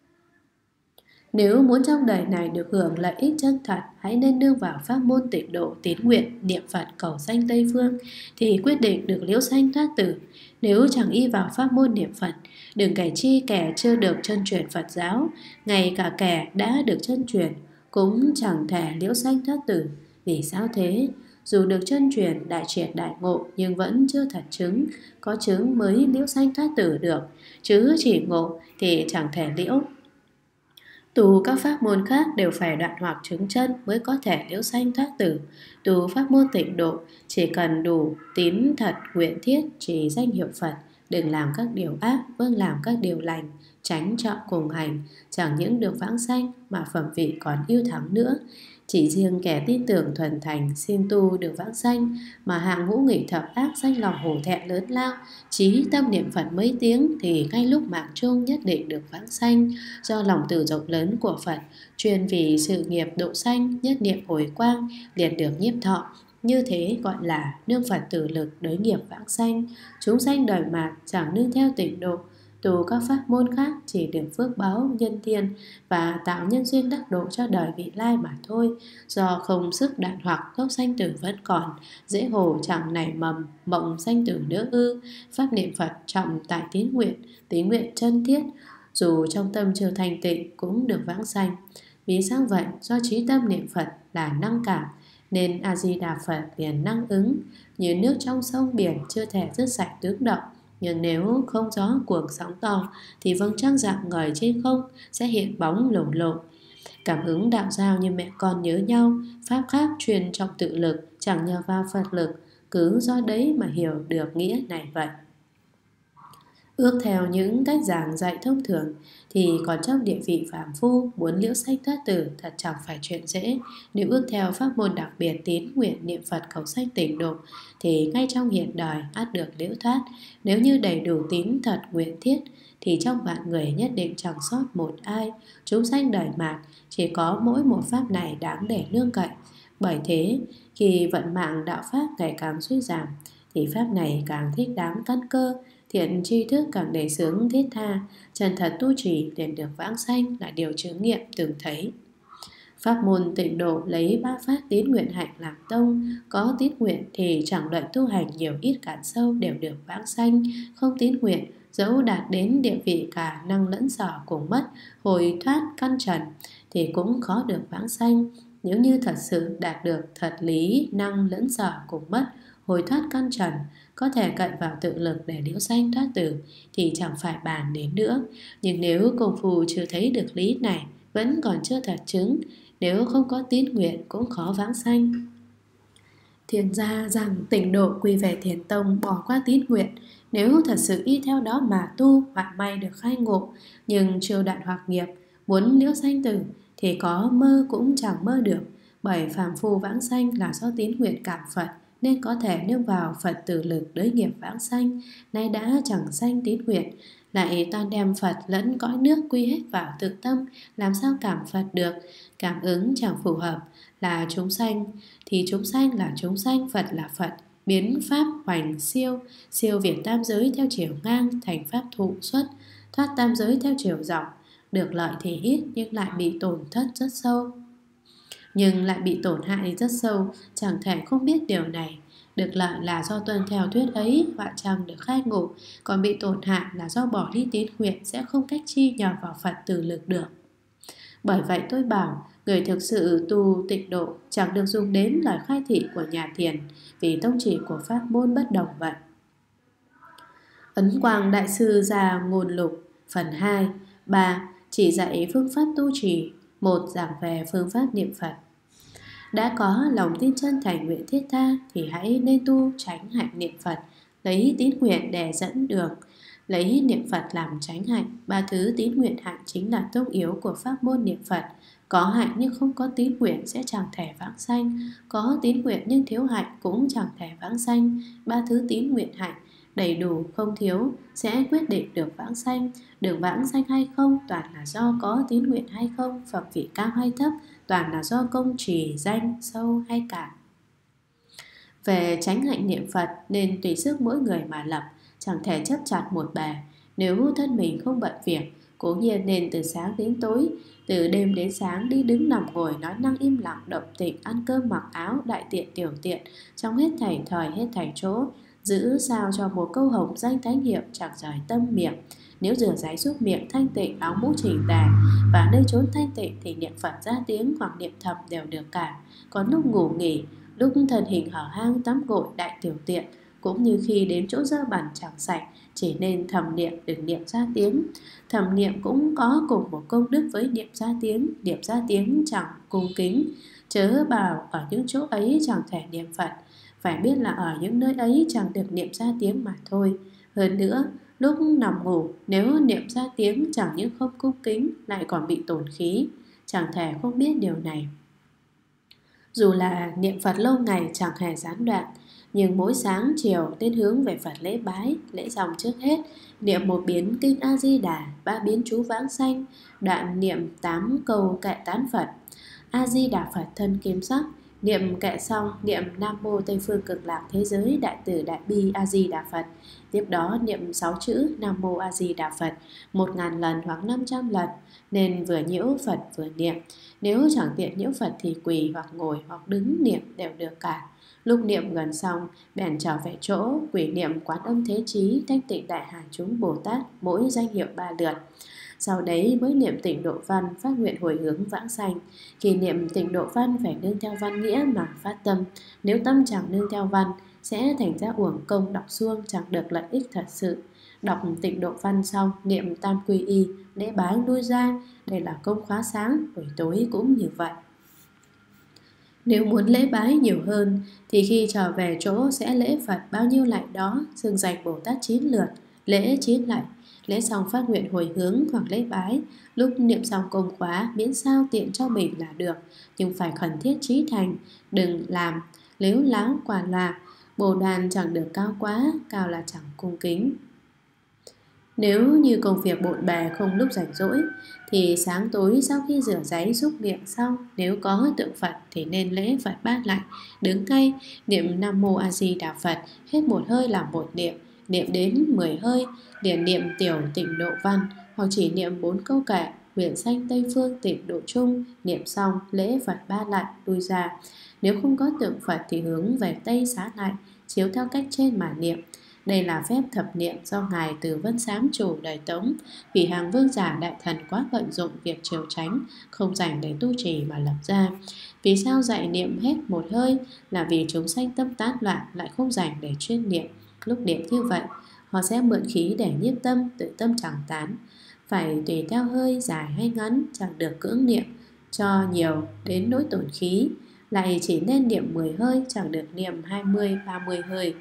Nếu muốn trong đời này được hưởng lợi ích chân thật, hãy nên nương vào pháp môn tịnh độ, tín nguyện, niệm Phật cầu sanh Tây Phương, thì quyết định được liễu sanh thoát tử. Nếu chẳng y vào pháp môn niệm Phật, đừng kể chi kẻ chưa được chân truyền Phật giáo, ngay cả kẻ đã được chân truyền cũng chẳng thể liễu sanh thoát tử. Vì sao thế? Dù được chân truyền đại triệt đại ngộ, nhưng vẫn chưa thật chứng. Có chứng mới liễu sanh thoát tử được, chứ chỉ ngộ thì chẳng thể liễu. Tu các pháp môn khác đều phải đoạn hoặc chứng chân mới có thể liễu sanh thoát tử. Tu pháp môn tịnh độ chỉ cần đủ tín thật nguyện thiết, chỉ danh hiệu Phật, đừng làm các điều ác, vâng làm các điều lành, tránh chọn cùng hành, chẳng những được vãng sanh mà phẩm vị còn yêu thắng nữa. Chỉ riêng kẻ tin tưởng thuần thành xin tu được vãng sanh, mà hạng ngũ nghịch thập ác sanh lòng hổ thẹn lớn lao, chí tâm niệm Phật mấy tiếng thì ngay lúc mạng chung nhất định được vãng sanh. Do lòng từ rộng lớn của Phật, chuyên vì sự nghiệp độ sanh, nhất niệm hồi quang, liền được nhiếp thọ. Như thế gọi là nương Phật tử lực đối nghiệp vãng sanh. Chúng sanh đời mạt chẳng nương theo tịnh độ, tu các pháp môn khác chỉ được phước báo nhân thiên và tạo nhân duyên đắc độ cho đời vị lai mà thôi. Do không sức đoạn hoặc, gốc sanh tử vẫn còn, dễ hồ chẳng nảy mầm, mộng sanh tử nữa ư. Pháp niệm Phật trọng tại tín nguyện, tín nguyện chân thiết, dù trong tâm chưa thành tịnh cũng được vãng sanh. Vì sao vậy? Do trí tâm niệm Phật là năng cảm, nên A Di Đà Phật liền năng ứng. Như nước trong sông biển chưa thể dứt sạch tướng động, nhưng nếu không gió cuồng sóng to thì vầng trăng rạng ngời trên không sẽ hiện bóng lổ lộ. Cảm ứng đạo giao như mẹ con nhớ nhau, pháp khác truyền trong tự lực, chẳng nhờ vào Phật lực, cứ do đấy mà hiểu được nghĩa này vậy. Ước theo những cách giảng dạy thông thường thì còn trong địa vị phàm phu, muốn liễu sanh thoát tử thật chẳng phải chuyện dễ. Nếu ước theo pháp môn đặc biệt tín nguyện niệm Phật cầu sanh tịnh độ thì ngay trong hiện đời ắt được liễu thoát. Nếu như đầy đủ tín thật nguyện thiết thì trong vạn người nhất định chẳng sót một ai. Chúng sanh đời mạt chỉ có mỗi một pháp này đáng để nương cậy. Bởi thế khi vận mạng đạo pháp ngày càng suy giảm thì pháp này càng thích đáng căn cơ. Thiện tri thức càng đề xướng thiết tha, chân thật tu trì liền được vãng sanh là điều chứng nghiệm từng thấy. Pháp môn tịnh độ lấy ba pháp tín nguyện hạnh làm tông. Có tín nguyện thì chẳng luận tu hành nhiều ít cạn sâu đều được vãng sanh. Không tín nguyện, dẫu đạt đến địa vị cả năng lẫn sở cùng mất, hồi thoát căn trần thì cũng khó được vãng sanh. Nếu như thật sự đạt được thật lý năng lẫn sở cùng mất, hồi thoát căn trần, có thể cậy vào tự lực để liễu sanh thoát tử thì chẳng phải bàn đến nữa. Nhưng nếu công phu chưa thấy được lý này, vẫn còn chưa thật chứng, nếu không có tín nguyện cũng khó vãng sanh. Thiền gia rằng tịnh độ quy về thiền tông, bỏ qua tín nguyện. Nếu thật sự y theo đó mà tu, hoặc may được khai ngộ, nhưng chưa đạt hoặc nghiệp, muốn liễu sanh tử thì có mơ cũng chẳng mơ được. Bởi phàm phu vãng sanh là do tín nguyện cảm Phật, nên có thể nương vào Phật từ lực đới nghiệp vãng sanh. Nay đã chẳng sanh tín nguyện, lại toàn đem Phật lẫn cõi nước quy hết vào tự tâm, làm sao cảm Phật được? Cảm ứng chẳng phù hợp, là chúng sanh thì chúng sanh là chúng sanh, Phật là Phật, biến pháp hoành siêu, siêu việt tam giới theo chiều ngang thành pháp thụ xuất, thoát tam giới theo chiều dọc, được lợi thì ít nhưng lại bị tổn thất rất sâu. Nhưng lại bị tổn hại rất sâu, chẳng thể không biết điều này. Được lợi là do tuân theo thuyết ấy, họa chăng được khai ngộ, còn bị tổn hại là do bỏ đi tín nguyện, sẽ không cách chi nhờ vào Phật từ lực được. Bởi vậy tôi bảo, người thực sự tu tịnh độ chẳng được dùng đến lời khai thị của nhà thiền, vì tông chỉ của pháp môn bất đồng vậy. Ấn Quang Đại Sư Gia Ngôn Lục Phần hai. Ba. Chỉ dạy phương pháp tu trì. Một. Giảng về phương pháp niệm Phật. Đã có lòng tin chân thành nguyện thiết tha thì hãy nên tu chánh hạnh niệm Phật, lấy tín nguyện để dẫn đường, lấy niệm Phật làm chánh hạnh. Ba thứ tín nguyện hạnh chính là tông yếu của pháp môn niệm Phật. Có hạnh nhưng không có tín nguyện sẽ chẳng thể vãng sanh, có tín nguyện nhưng thiếu hạnh cũng chẳng thể vãng sanh. Ba thứ tín nguyện hạnh đầy đủ không thiếu sẽ quyết định được vãng sanh. Được vãng sanh hay không toàn là do có tín nguyện hay không, phẩm vị cao hay thấp toàn là do công trì danh sâu hay cạn. Về chánh hạnh niệm Phật nên tùy sức mỗi người mà lập, chẳng thể chấp chặt một bề. Nếu thân mình không bận việc, cố nhiên nên từ sáng đến tối, từ đêm đến sáng đi đứng nằm ngồi nói năng im lặng động tĩnh, ăn cơm mặc áo, đại tiện tiểu tiện, trong hết thảy thời hết thảy chỗ, giữ sao cho một câu hồng danh thánh hiệu chẳng rời tâm miệng. Nếu rửa giấy giúp miệng thanh tịnh, áo mũ chỉnh tề và nơi trốn thanh tịnh thì niệm Phật ra tiếng hoặc niệm thầm đều được cả. Còn lúc ngủ nghỉ, lúc thân hình hở hang tắm gội đại tiểu tiện, cũng như khi đến chỗ dơ bẩn chẳng sạch, chỉ nên thầm niệm đừng niệm ra tiếng. Thầm niệm cũng có cùng một công đức với niệm ra tiếng. Niệm ra tiếng chẳng cung kính, chớ bảo ở những chỗ ấy chẳng thể niệm Phật. Phải biết là ở những nơi ấy chẳng được niệm ra tiếng mà thôi. Hơn nữa, lúc nằm ngủ nếu niệm ra tiếng chẳng những không cung kính lại còn bị tổn khí, chẳng thể không biết điều này. Dù là niệm Phật lâu ngày chẳng hề gián đoạn, nhưng mỗi sáng chiều nên hướng về Phật lễ bái. Lễ xong trước hết niệm một biến kinh A Di Đà, ba biến chú vãng sanh, đoạn niệm tám câu kệ tán Phật. A Di Đà Phật thân kim sắc. Niệm kệ xong niệm Nam Mô Tây Phương Cực Lạc Thế Giới Đại Từ Đại Bi A Di Đà Phật. Tiếp đó niệm sáu chữ Nam Mô A Di Đà Phật một ngàn lần hoặc năm trăm lần, nên vừa nhiễu Phật vừa niệm. Nếu chẳng tiện nhiễu Phật thì quỳ hoặc ngồi hoặc đứng niệm đều được cả. Lúc niệm gần xong bèn trở về chỗ, quỳ niệm Quán Âm Thế Chí, Thanh Tịnh Đại Hải Chúng Bồ Tát, mỗi danh hiệu ba lượt. Sau đấy mới niệm tịnh độ văn, phát nguyện hồi hướng vãng sanh. Khi niệm tịnh độ văn phải nương theo văn nghĩa mà phát tâm. Nếu tâm chẳng nương theo văn sẽ thành ra uổng công đọc suông, chẳng được lợi ích thật sự. Đọc tịnh độ văn xong niệm tam quy y, lễ bái lui ra. Đây là công khóa sáng, buổi tối cũng như vậy. Nếu muốn lễ bái nhiều hơn thì khi trở về chỗ sẽ lễ Phật bao nhiêu lại đó, xưng danh Bồ Tát chín lượt. Lễ chín lạy, lễ xong phát nguyện hồi hướng hoặc lễ bái. Lúc niệm xong công khóa, miễn sao tiện cho mình là được, nhưng phải khẩn thiết chí thành, đừng làm lếu láo quả là. Bồ đoàn chẳng được cao quá, cao là chẳng cung kính. Nếu như công việc bộn bề không lúc rảnh rỗi, thì sáng tối sau khi rửa giấy xúc miệng xong, nếu có tượng Phật thì nên lễ Phật bát lại, đứng ngay, niệm Nam Mô A Di Đà Phật, hết một hơi làm một niệm, niệm đến mười hơi, điển niệm tiểu tịnh độ văn, hoặc chỉ niệm bốn câu kệ, nguyện sanh Tây Phương tịnh độ chung, niệm xong lễ Phật bát lại, lui ra. Nếu không có tượng Phật thì hướng về Tây xá lại, chiếu theo cách trên mà niệm. Đây là phép thập niệm do Ngài Từ Vân Sám Chủ đời Tống, vì hàng vương giả đại thần quá bận rộn việc triều tránh, không rảnh để tu trì mà lập ra. Vì sao dạy niệm hết một hơi? Là vì chúng sanh tâm tán loạn, lại không rảnh để chuyên niệm. Lúc niệm như vậy, họ sẽ mượn khí để nhiếp tâm, tự tâm chẳng tán. Phải tùy theo hơi dài hay ngắn, chẳng được cưỡng niệm cho nhiều đến nỗi tổn khí. Lại chỉ nên niệm mười hơi, chẳng được niệm hai mươi, ba mươi hơi.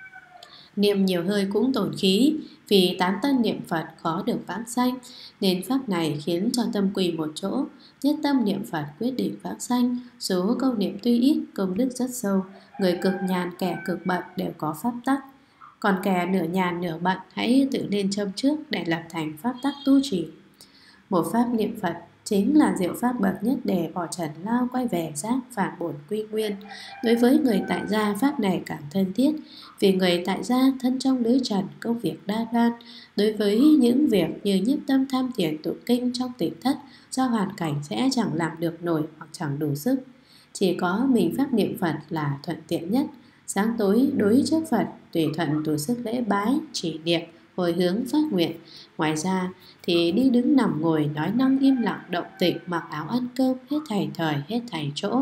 Niệm nhiều hơi cũng tổn khí, vì tán tân niệm Phật khó được vãng sanh, nên pháp này khiến cho tâm quỳ một chỗ. Nhất tâm niệm Phật quyết định vãng sanh. Số câu niệm tuy ít, công đức rất sâu. Người cực nhàn kẻ cực bận đều có pháp tắc. Còn kẻ nửa nhàn nửa bận, hãy tự nên châm trước để lập thành pháp tắc tu trì. Một pháp niệm Phật chính là diệu pháp bậc nhất để bỏ trần lao quay về giác phản bổn quy nguyên. Đối với người tại gia, pháp này càng thân thiết, vì người tại gia thân trong lưới trần, công việc đa đoan. Đối với những việc như nhiếp tâm tham thiền tụng kinh trong tỉnh thất, do hoàn cảnh sẽ chẳng làm được nổi hoặc chẳng đủ sức. Chỉ có mình pháp niệm Phật là thuận tiện nhất. Sáng tối đối trước Phật, tùy thuận đủ sức lễ bái, chỉ niệm, hồi hướng phát nguyện. Ngoài ra thì đi đứng nằm ngồi nói năng im lặng động tịnh, mặc áo ăn cơm, hết thảy thời hết thảy chỗ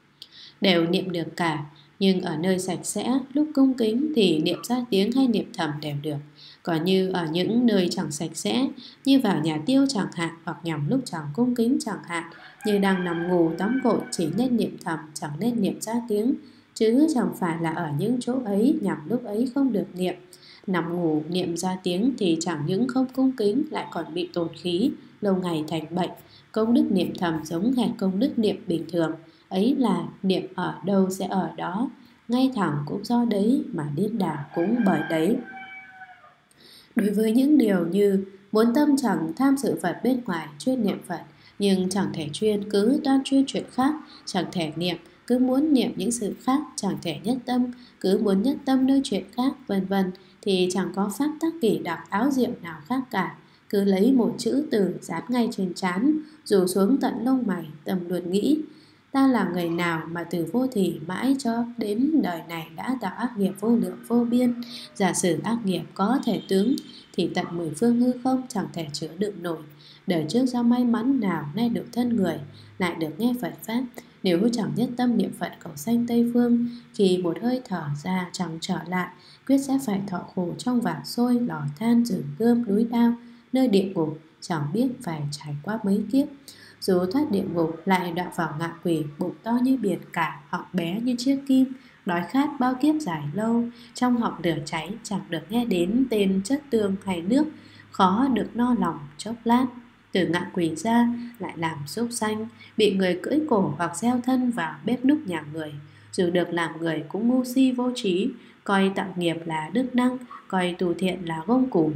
đều niệm được cả. Nhưng ở nơi sạch sẽ, lúc cung kính thì niệm ra tiếng hay niệm thầm đều được. Còn như ở những nơi chẳng sạch sẽ, như vào nhà tiêu chẳng hạn, hoặc nhằm lúc chẳng cung kính chẳng hạn, như đang nằm ngủ tắm gội, chỉ nên niệm thầm, chẳng nên niệm ra tiếng. Chứ chẳng phải là ở những chỗ ấy nhằm lúc ấy không được niệm. Nằm ngủ niệm ra tiếng thì chẳng những không cung kính, lại còn bị tổn khí, lâu ngày thành bệnh. Công đức niệm thầm giống hệt công đức niệm bình thường. Ấy là niệm ở đâu sẽ ở đó, ngay thẳng cũng do đấy, mà điên đảo cũng bởi đấy. Đối với những điều như muốn tâm chẳng tham sự Phật bên ngoài, chuyên niệm Phật, nhưng chẳng thể chuyên cứ toan chuyên chuyện khác, chẳng thể niệm cứ muốn niệm những sự khác, chẳng thể nhất tâm cứ muốn nhất tâm nơi chuyện khác, vân vân, thì chẳng có pháp tắc kỳ đặc áo diệu nào khác cả. Cứ lấy một chữ từ dán ngay trên trán, dù xuống tận lông mày, tâm luôn nghĩ: ta là người nào mà từ vô thỉ mãi cho đến đời này đã tạo ác nghiệp vô lượng vô biên. Giả sử ác nghiệp có thể tướng, thì tận mười phương hư không chẳng thể chứa đựng nổi. Đời trước do may mắn nào nay được thân người, lại được nghe Phật Pháp. Nếu chẳng nhất tâm niệm Phật cầu sanh Tây Phương, khi một hơi thở ra chẳng trở lại, quyết sẽ phải thọ khổ trong vạc sôi, lò than, rừng gươm, núi đao, nơi địa ngục chẳng biết phải trải qua mấy kiếp. Dù thoát địa ngục lại đọa vào ngạ quỷ, bụng to như biển cả, họng bé như chiếc kim, đói khát bao kiếp dài lâu, trong họng lửa cháy chẳng được nghe đến tên chất tương hay nước, khó được no lòng chốc lát. Từ ngạ quỷ ra lại làm súc sanh, bị người cưỡi cổ hoặc gieo thân vào bếp núc nhà người. Dù được làm người cũng ngu si vô trí, coi tạo nghiệp là đức năng, coi tu thiện là gông cùm.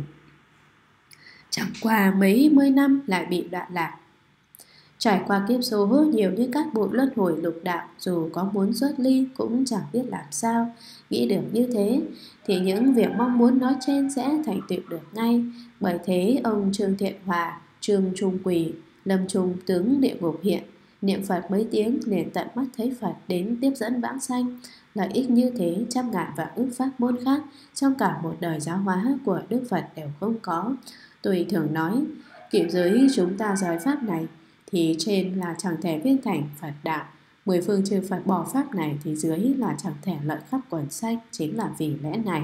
Chẳng qua mấy mươi năm lại bị đoạn lạc. Trải qua kiếp số nhiều như cát bụi luân hồi lục đạo, dù có muốn xuất ly cũng chẳng biết làm sao. Nghĩ được như thế thì những việc mong muốn nói trên sẽ thành tựu được ngay. Bởi thế ông Trương Thiện Hòa, Trương Trung Quỳ, Lâm Trung tướng địa ngục hiện, niệm Phật mấy tiếng liền tận mắt thấy Phật đến tiếp dẫn vãng sanh. Lợi ích như thế trăm ngàn và ức pháp môn khác trong cả một đời giáo hóa của Đức Phật đều không có. Tôi thường nói, kiểu giới chúng ta giải pháp này thì trên là chẳng thể viên thành Phật đạo, mười phương chư Phật bỏ pháp này thì dưới là chẳng thể lợi khắp quần sanh, chính là vì lẽ này.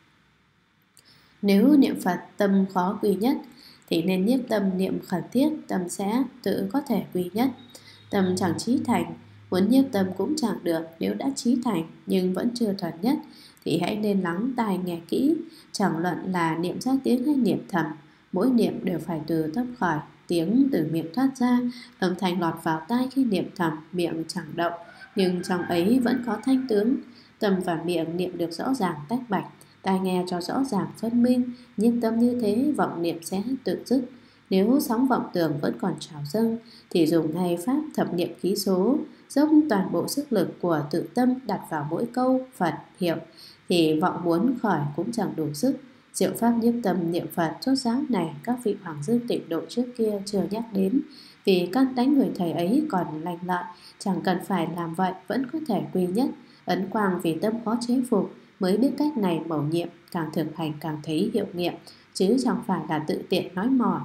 Nếu niệm Phật tâm khó quy nhất thì nên nhiếp tâm niệm khẩn thiết, tâm sẽ tự có thể quy nhất. Tâm chẳng trí thành, muốn nhiếp tâm cũng chẳng được. Nếu đã trí thành nhưng vẫn chưa thuần nhất thì hãy nên lắng tai nghe kỹ. Chẳng luận là niệm ra tiếng hay niệm thầm, mỗi niệm đều phải từ tâm khởi, tiếng từ miệng thoát ra, âm thanh lọt vào tai khi niệm thầm, miệng chẳng động, nhưng trong ấy vẫn có thanh tướng. Tâm và miệng niệm được rõ ràng tách bạch, tai nghe cho rõ ràng phân minh, nhiếp tâm như thế vọng niệm sẽ tự dứt. Nếu sóng vọng tưởng vẫn còn trào dâng thì dùng ngay pháp thập niệm ký số, dốc toàn bộ sức lực của tự tâm đặt vào mỗi câu Phật hiệu, thì vọng muốn khỏi cũng chẳng đủ sức. Diệu pháp nhiếp tâm niệm Phật chốt giáo này các vị Hoàng Dương Tịnh Độ trước kia chưa nhắc đến, vì căn tánh người thầy ấy còn lành lợi, chẳng cần phải làm vậy vẫn có thể quy nhất. Ấn quang vì tâm khó chế phục, mới biết cách này mầu nhiệm, càng thực hành càng thấy hiệu nghiệm, chứ chẳng phải là tự tiện nói mò.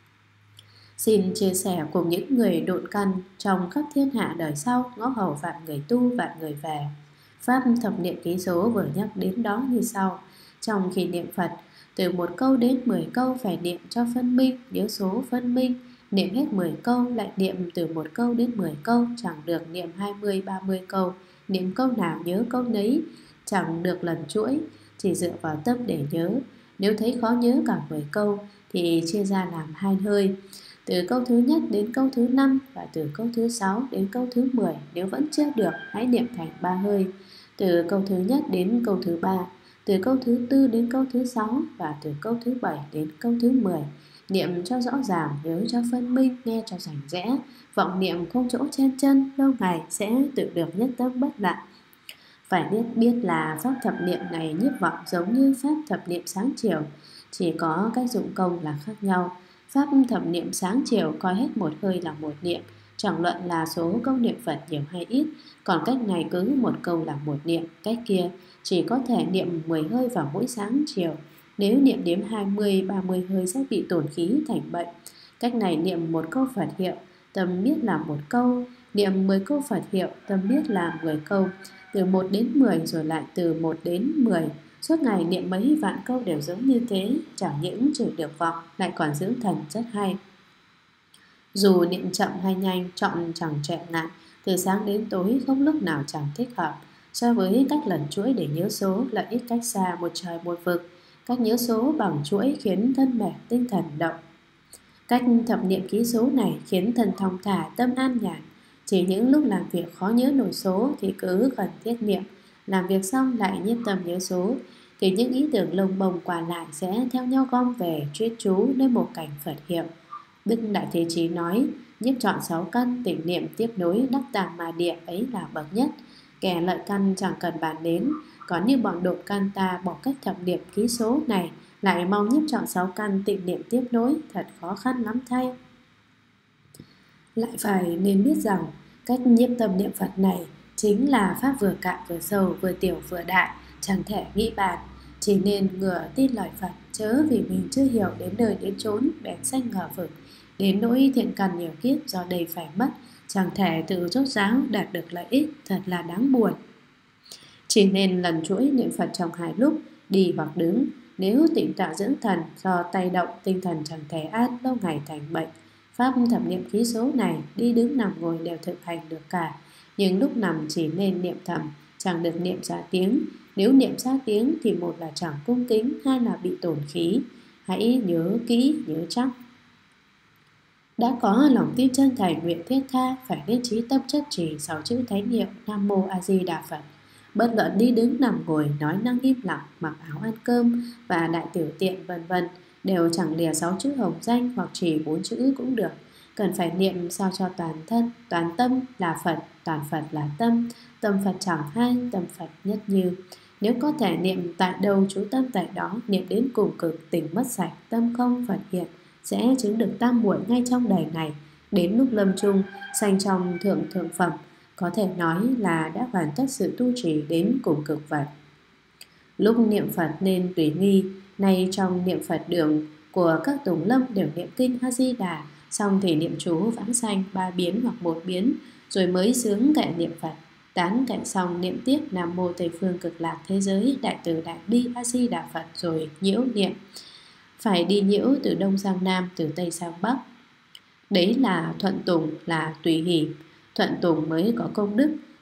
Xin chia sẻ cùng những người độn căn trong khắp thiên hạ đời sau, ngõ hầu vạn người tu vạn người về. Pháp thập niệm ký số vừa nhắc đến đó như sau. Trong khi niệm Phật, từ một câu đến mười câu phải niệm cho phân minh, nhớ số phân minh. Niệm hết mười câu lại niệm từ một câu đến mười câu, chẳng được niệm hai mươi ba mươi câu. Niệm câu nào nhớ câu nấy, chẳng được lần chuỗi, chỉ dựa vào tâm để nhớ. Nếu thấy khó nhớ cả mười câu thì chia ra làm hai hơi, từ câu thứ nhất đến câu thứ năm và từ câu thứ sáu đến câu thứ mười. Nếu vẫn chưa được, hãy niệm thành ba hơi, từ câu thứ nhất đến câu thứ ba, từ câu thứ tư đến câu thứ sáu và từ câu thứ bảy đến câu thứ mười. Niệm cho rõ ràng, nhớ cho phân minh, nghe cho rành rẽ. Vọng niệm không chỗ chen chân, lâu ngày sẽ tự được nhất tâm bất loạn. Phải biết biết là pháp thập niệm này nhiếp vọng giống như pháp thập niệm sáng chiều, chỉ có cách dụng công là khác nhau. Pháp thập niệm sáng chiều coi hết một hơi là một niệm, chẳng luận là số câu niệm Phật nhiều hay ít. Còn cách này cứ một câu là một niệm, cách kia chỉ có thể niệm mười hơi vào mỗi sáng chiều. Nếu niệm đếm hai mươi ba mươi hơi sẽ bị tổn khí thành bệnh. Cách này niệm một câu Phật hiệu, tâm biết là một câu, niệm mười câu Phật hiệu, tâm biết là mười câu, từ một đến mười rồi lại từ một đến mười. Suốt ngày niệm mấy vạn câu đều giống như thế, chẳng những trừ được vọng, lại còn dưỡng thần rất hay. Dù niệm chậm hay nhanh, chọn chẳng trệ ngại, từ sáng đến tối không lúc nào chẳng thích hợp. So với cách lần chuỗi để nhớ số, lợi ích cách xa một trời một vực. Cách nhớ số bằng chuỗi khiến thân mệt, tinh thần động. Cách thập niệm ký số này khiến thần thong thả, tâm an nhàn. Chỉ những lúc làm việc khó nhớ nổi số thì cứ khẩn thiết niệm, làm việc xong lại nhiếp tâm nhớ số, thì những ý tưởng lồng bồng quả lại sẽ theo nhau gom về chuyết chú nơi một cảnh Phật hiệu. Đức Đại Thế Chí nói, nhiếp chọn sáu căn, tịnh niệm tiếp nối đắc tạng mà địa ấy là bậc nhất. Kẻ lợi căn chẳng cần bàn đến, còn như bọn độn căn ta bỏ cách thập niệm ký số này, lại mong nhiếp chọn sáu căn tịnh niệm tiếp nối, thật khó khăn lắm thay. Lại phải nên biết rằng cách nhiếp tâm niệm Phật này chính là pháp vừa cạn vừa sâu, vừa tiểu vừa đại, chẳng thể nghĩ bàn. Chỉ nên ngừa tin lời Phật, chớ vì mình chưa hiểu đến nơi đến chốn bèn sanh ngờ vực, đến nỗi thiện căn nhiều kiếp do đây phải mất, chẳng thể tự rốt ráo đạt được lợi ích, thật là đáng buồn. Chỉ nên lần chuỗi niệm Phật trong hai lúc, đi hoặc đứng. Nếu tịnh tọa dưỡng thần, do tay động tinh thần chẳng thể an, lâu ngày thành bệnh. Pháp thập niệm ký số này, đi đứng nằm ngồi đều thực hành được cả. Nhưng lúc nằm chỉ nên niệm thầm, chẳng được niệm ra tiếng. Nếu niệm ra tiếng thì một là chẳng cung kính, hai là bị tổn khí. Hãy nhớ kỹ, nhớ chắc. Đã có lòng tin chân thành nguyện thiết tha, phải nên trí tâm chất trì sáu chữ thánh niệm Nam Mô A Di Đà Phật. Bất luận đi đứng nằm ngồi, nói năng im lặng, mặc áo ăn cơm và đại tiểu tiện vân vân đều chẳng lìa sáu chữ hồng danh, hoặc chỉ bốn chữ cũng được. Cần phải niệm sao cho toàn thân, toàn tâm là Phật, toàn Phật là tâm, tâm Phật chẳng hai, tâm Phật nhất như. Nếu có thể niệm tại đâu chú tâm tại đó, niệm đến cùng cực tình mất sạch, tâm không Phật hiện, sẽ chứng được tam muội ngay trong đời này. Đến lúc lâm chung, sanh trong thượng thượng phẩm, có thể nói là đã hoàn tất sự tu trì đến cùng cực Phật. Lúc niệm Phật nên tùy nghi. Nay trong niệm Phật đường của các tùng lâm đều niệm kinh A Di Đà, xong thì niệm chú vãng sanh ba biến hoặc một biến, rồi mới xướng kệ niệm Phật. Tán kệ xong niệm tiếp Nam Mô Tây Phương Cực Lạc Thế Giới Đại Từ Đại Bi A Di Đà Phật, rồi nhiễu niệm. Phải đi nhiễu từ đông sang nam, từ tây sang bắc. Đấy là thuận tùng, là tùy hỷ. Thuận tùng mới có công đức,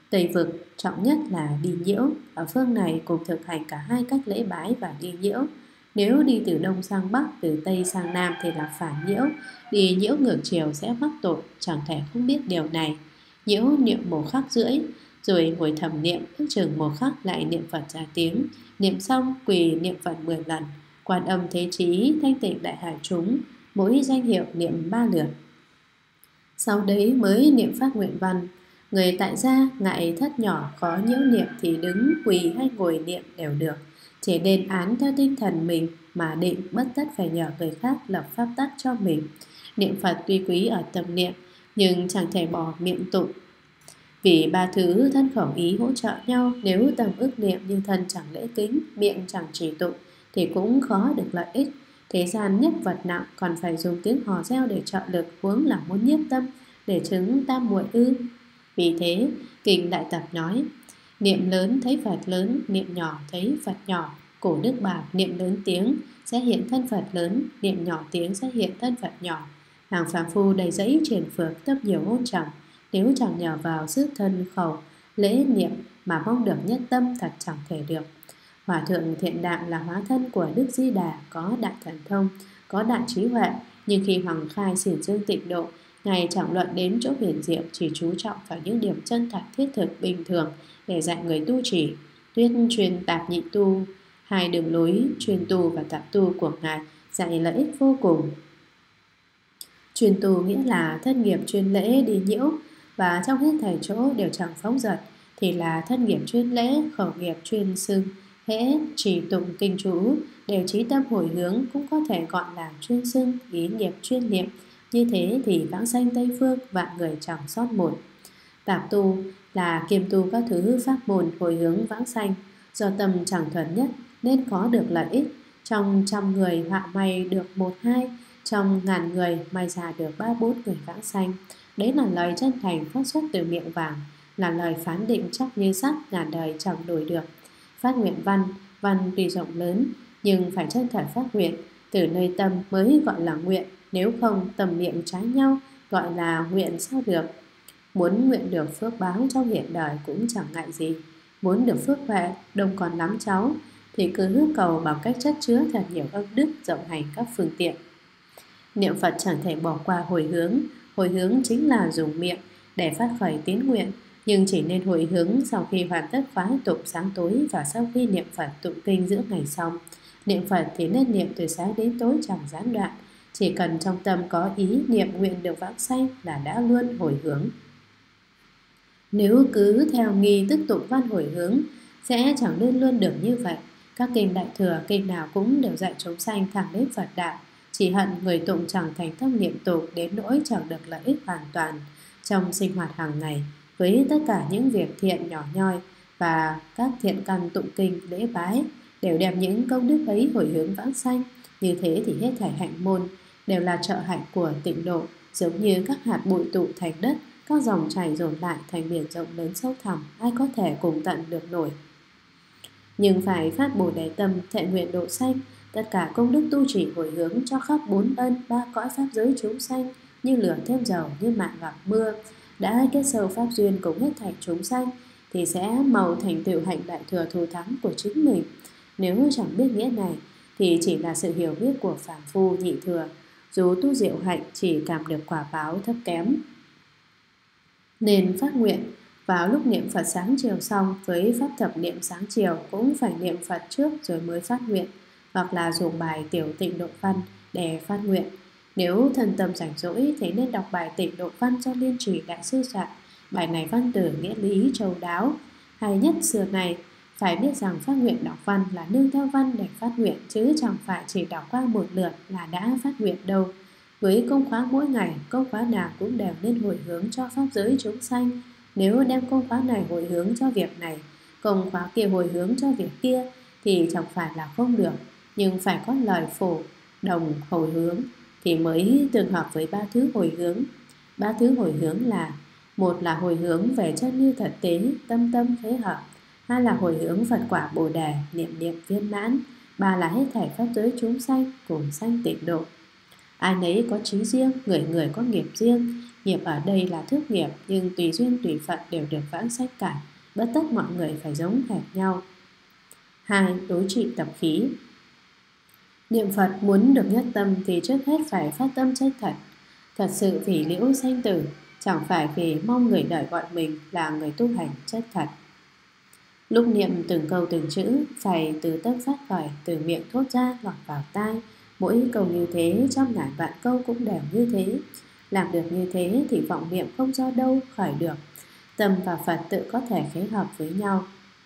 Tây vực trọng nhất là đi nhiễu. Ở phương này cùng thực hành cả hai cách lễ bái và đi nhiễu. Nếu đi từ Đông sang Bắc, từ Tây sang Nam thì là phản nhiễu. Đi nhiễu ngược chiều sẽ mắc tội, chẳng thể không biết điều này. Nhiễu niệm một khắc rưỡi, rồi ngồi thầm niệm, ước chừng một khắc lại niệm Phật ra tiếng. Niệm xong quỳ niệm Phật mười lần. Quan Âm Thế Chí, Thanh Tịnh Đại Hải chúng, mỗi danh hiệu niệm ba lượt. Sau đấy mới niệm phát nguyện văn. Người tại gia ngại thất nhỏ có nhiễu niệm thì đứng, quỳ hay ngồi niệm đều được. Chỉ nên án theo tinh thần mình mà định, bất tất phải nhờ người khác lập pháp tắc cho mình. Niệm Phật tuy quý ở tâm niệm, nhưng chẳng thể bỏ miệng tụng. Vì ba thứ thân khẩu ý hỗ trợ nhau, nếu tầm ức niệm nhưng thân chẳng lễ kính, miệng chẳng trì tụng thì cũng khó được lợi ích. Thế gian nhất vật nặng còn phải dùng tiếng hò reo để trợ lực, huống là muốn nhiếp tâm để chứng tam muội ư. Vì thế kinh Đại Tập nói: niệm lớn thấy Phật lớn, niệm nhỏ thấy Phật nhỏ. Cổ đức bảo niệm lớn tiếng sẽ hiện thân Phật lớn, niệm nhỏ tiếng sẽ hiện thân Phật nhỏ. Hàng phàm phu đầy dẫy triển phược, tập nhiều ngôn chẳng, nếu chẳng nhờ vào sức thân khẩu lễ niệm mà mong được nhất tâm thật chẳng thể được. Hòa thượng Thiện Đạo là hóa thân của Đức Di Đà, có đại thần thông, có đại trí huệ, nhưng khi Hoàng Khai xiển dương tịnh độ, Ngài chẳng luận đến chỗ huyền diệu, chỉ chú trọng vào những điểm chân thật thiết thực bình thường để dạy người tu trì. Tuyết truyền tạp nhị tu, hai đường lối truyền tu và tạp tu của Ngài dạy lợi ích vô cùng. Truyền tu nghĩa là thân nghiệp chuyên lễ đi nhiễu, và trong hết thảy chỗ đều chẳng phóng dật thì là thân nghiệp chuyên lễ, khẩu nghiệp chuyên xưng. Hễ chỉ tụng kinh chú đều trí tâm hồi hướng cũng có thể gọi là chuyên xưng, ý nghiệp chuyên niệm. Như thế thì vãng sanh Tây Phương vạn người chẳng sót một. Tạp tu là kiêm tu các thứ pháp môn hồi hướng vãng sanh, do tâm chẳng thuần nhất nên có được lợi ích. Trong trăm người họa may được một hai, trong ngàn người may ra được ba bốn người vãng sanh. Đấy là lời chân thành phát xuất từ miệng vàng, là lời phán định chắc như sắt, ngàn đời chẳng đổi được. Phát nguyện văn, văn tuy rộng lớn nhưng phải chân thật phát nguyện, từ nơi tâm mới gọi là nguyện. Nếu không tầm miệng trái nhau gọi là nguyện sao được. Muốn nguyện được phước báo trong hiện đời cũng chẳng ngại gì. Muốn được phước huệ đông còn lắm cháu thì cứ hứa cầu bằng cách chất chứa thật nhiều âm đức, rộng hành các phương tiện. Niệm Phật chẳng thể bỏ qua hồi hướng. Hồi hướng chính là dùng miệng để phát khởi tín nguyện, nhưng chỉ nên hồi hướng sau khi hoàn tất khóa tụng sáng tối và sau khi niệm Phật tụng kinh giữa ngày xong. Niệm Phật thì nên niệm từ sáng đến tối chẳng gián đoạn. Chỉ cần trong tâm có ý niệm nguyện được vãng sanh là đã luôn hồi hướng. Nếu cứ theo nghi tức tụng văn hồi hướng sẽ chẳng luôn luôn được như vậy. Các kinh Đại Thừa, kinh nào cũng đều dạy chúng sanh thẳng đến Phật đạo. Chỉ hận người tụng chẳng thành tâm niệm tụng đến nỗi chẳng được lợi ích hoàn toàn trong sinh hoạt hàng ngày. Với tất cả những việc thiện nhỏ nhoi và các thiện căn tụng kinh lễ bái đều đem những công đức ấy hồi hướng vãng sanh. Như thế thì hết thảy hạnh môn đều là trợ hạnh của tịnh độ, giống như các hạt bụi tụ thành đất, các dòng chảy dồn lại thành biển rộng lớn sâu thẳm, ai có thể cùng tận được nổi. Nhưng phải phát Bồ Đề tâm, thệ nguyện độ sanh, tất cả công đức tu trì hồi hướng cho khắp bốn ân ba cõi pháp giới chúng sanh, như lửa thêm dầu, như mạ gặp mưa. Đã kết sâu pháp duyên cùng hết thảy chúng sanh thì sẽ màu thành tựu hạnh đại thừa thù thắng của chính mình. Nếu chẳng biết nghĩa này thì chỉ là sự hiểu biết của phàm phu nhị thừa, dù tu diệu hạnh chỉ cảm được quả báo thấp kém. Nên phát nguyện vào lúc niệm Phật sáng chiều xong, với pháp thập niệm sáng chiều cũng phải niệm Phật trước rồi mới phát nguyện, hoặc là dùng bài tiểu tịnh độ văn để phát nguyện. Nếu thân tâm rảnh rỗi thì nên đọc bài tịnh độ văn do Liên Trì đại sư soạn. Bài này văn từ nghĩa lý châu đáo, hay nhất xưa này. Phải biết rằng phát nguyện đọc văn là nương theo văn để phát nguyện, chứ chẳng phải chỉ đọc qua một lượt là đã phát nguyện đâu. Với công khóa mỗi ngày, công khóa nào cũng đều nên hồi hướng cho pháp giới chúng sanh. Nếu đem công khóa này hồi hướng cho việc này, công khóa kia hồi hướng cho việc kia thì chẳng phải là không được, nhưng phải có lời phổ đồng hồi hướng thì mới tương hợp với ba thứ hồi hướng. Ba thứ hồi hướng là: một là hồi hướng về chân như thật tế, tâm tâm thế hợp; hai là hồi hướng Phật quả Bồ Đề, niệm niệm viên mãn; ba là hết thảy pháp giới chúng sanh cùng sanh tịnh độ. Ai nấy có trí riêng, người người có nghiệp riêng, Nghiệp ở đây là thức nghiệp, nhưng tùy duyên tùy phận đều được vãng sanh cả, bất tất mọi người phải giống hệt nhau. Hai. Đối trị tập khí. Niệm Phật muốn được nhất tâm thì trước hết phải phát tâm chân thật, thật sự vì liễu sanh tử, chẳng phải vì mong người đời gọi mình là người tu hành chân thật. Lúc niệm từng câu từng chữ phải từ tâm phát khởi, từ miệng thốt ra lọt vào tai. Mỗi câu như thế, trong ngàn vạn câu cũng đều như thế. Làm được như thế thì vọng niệm không do đâu khởi được. Tâm và Phật tự có thể khế hợp với nhau.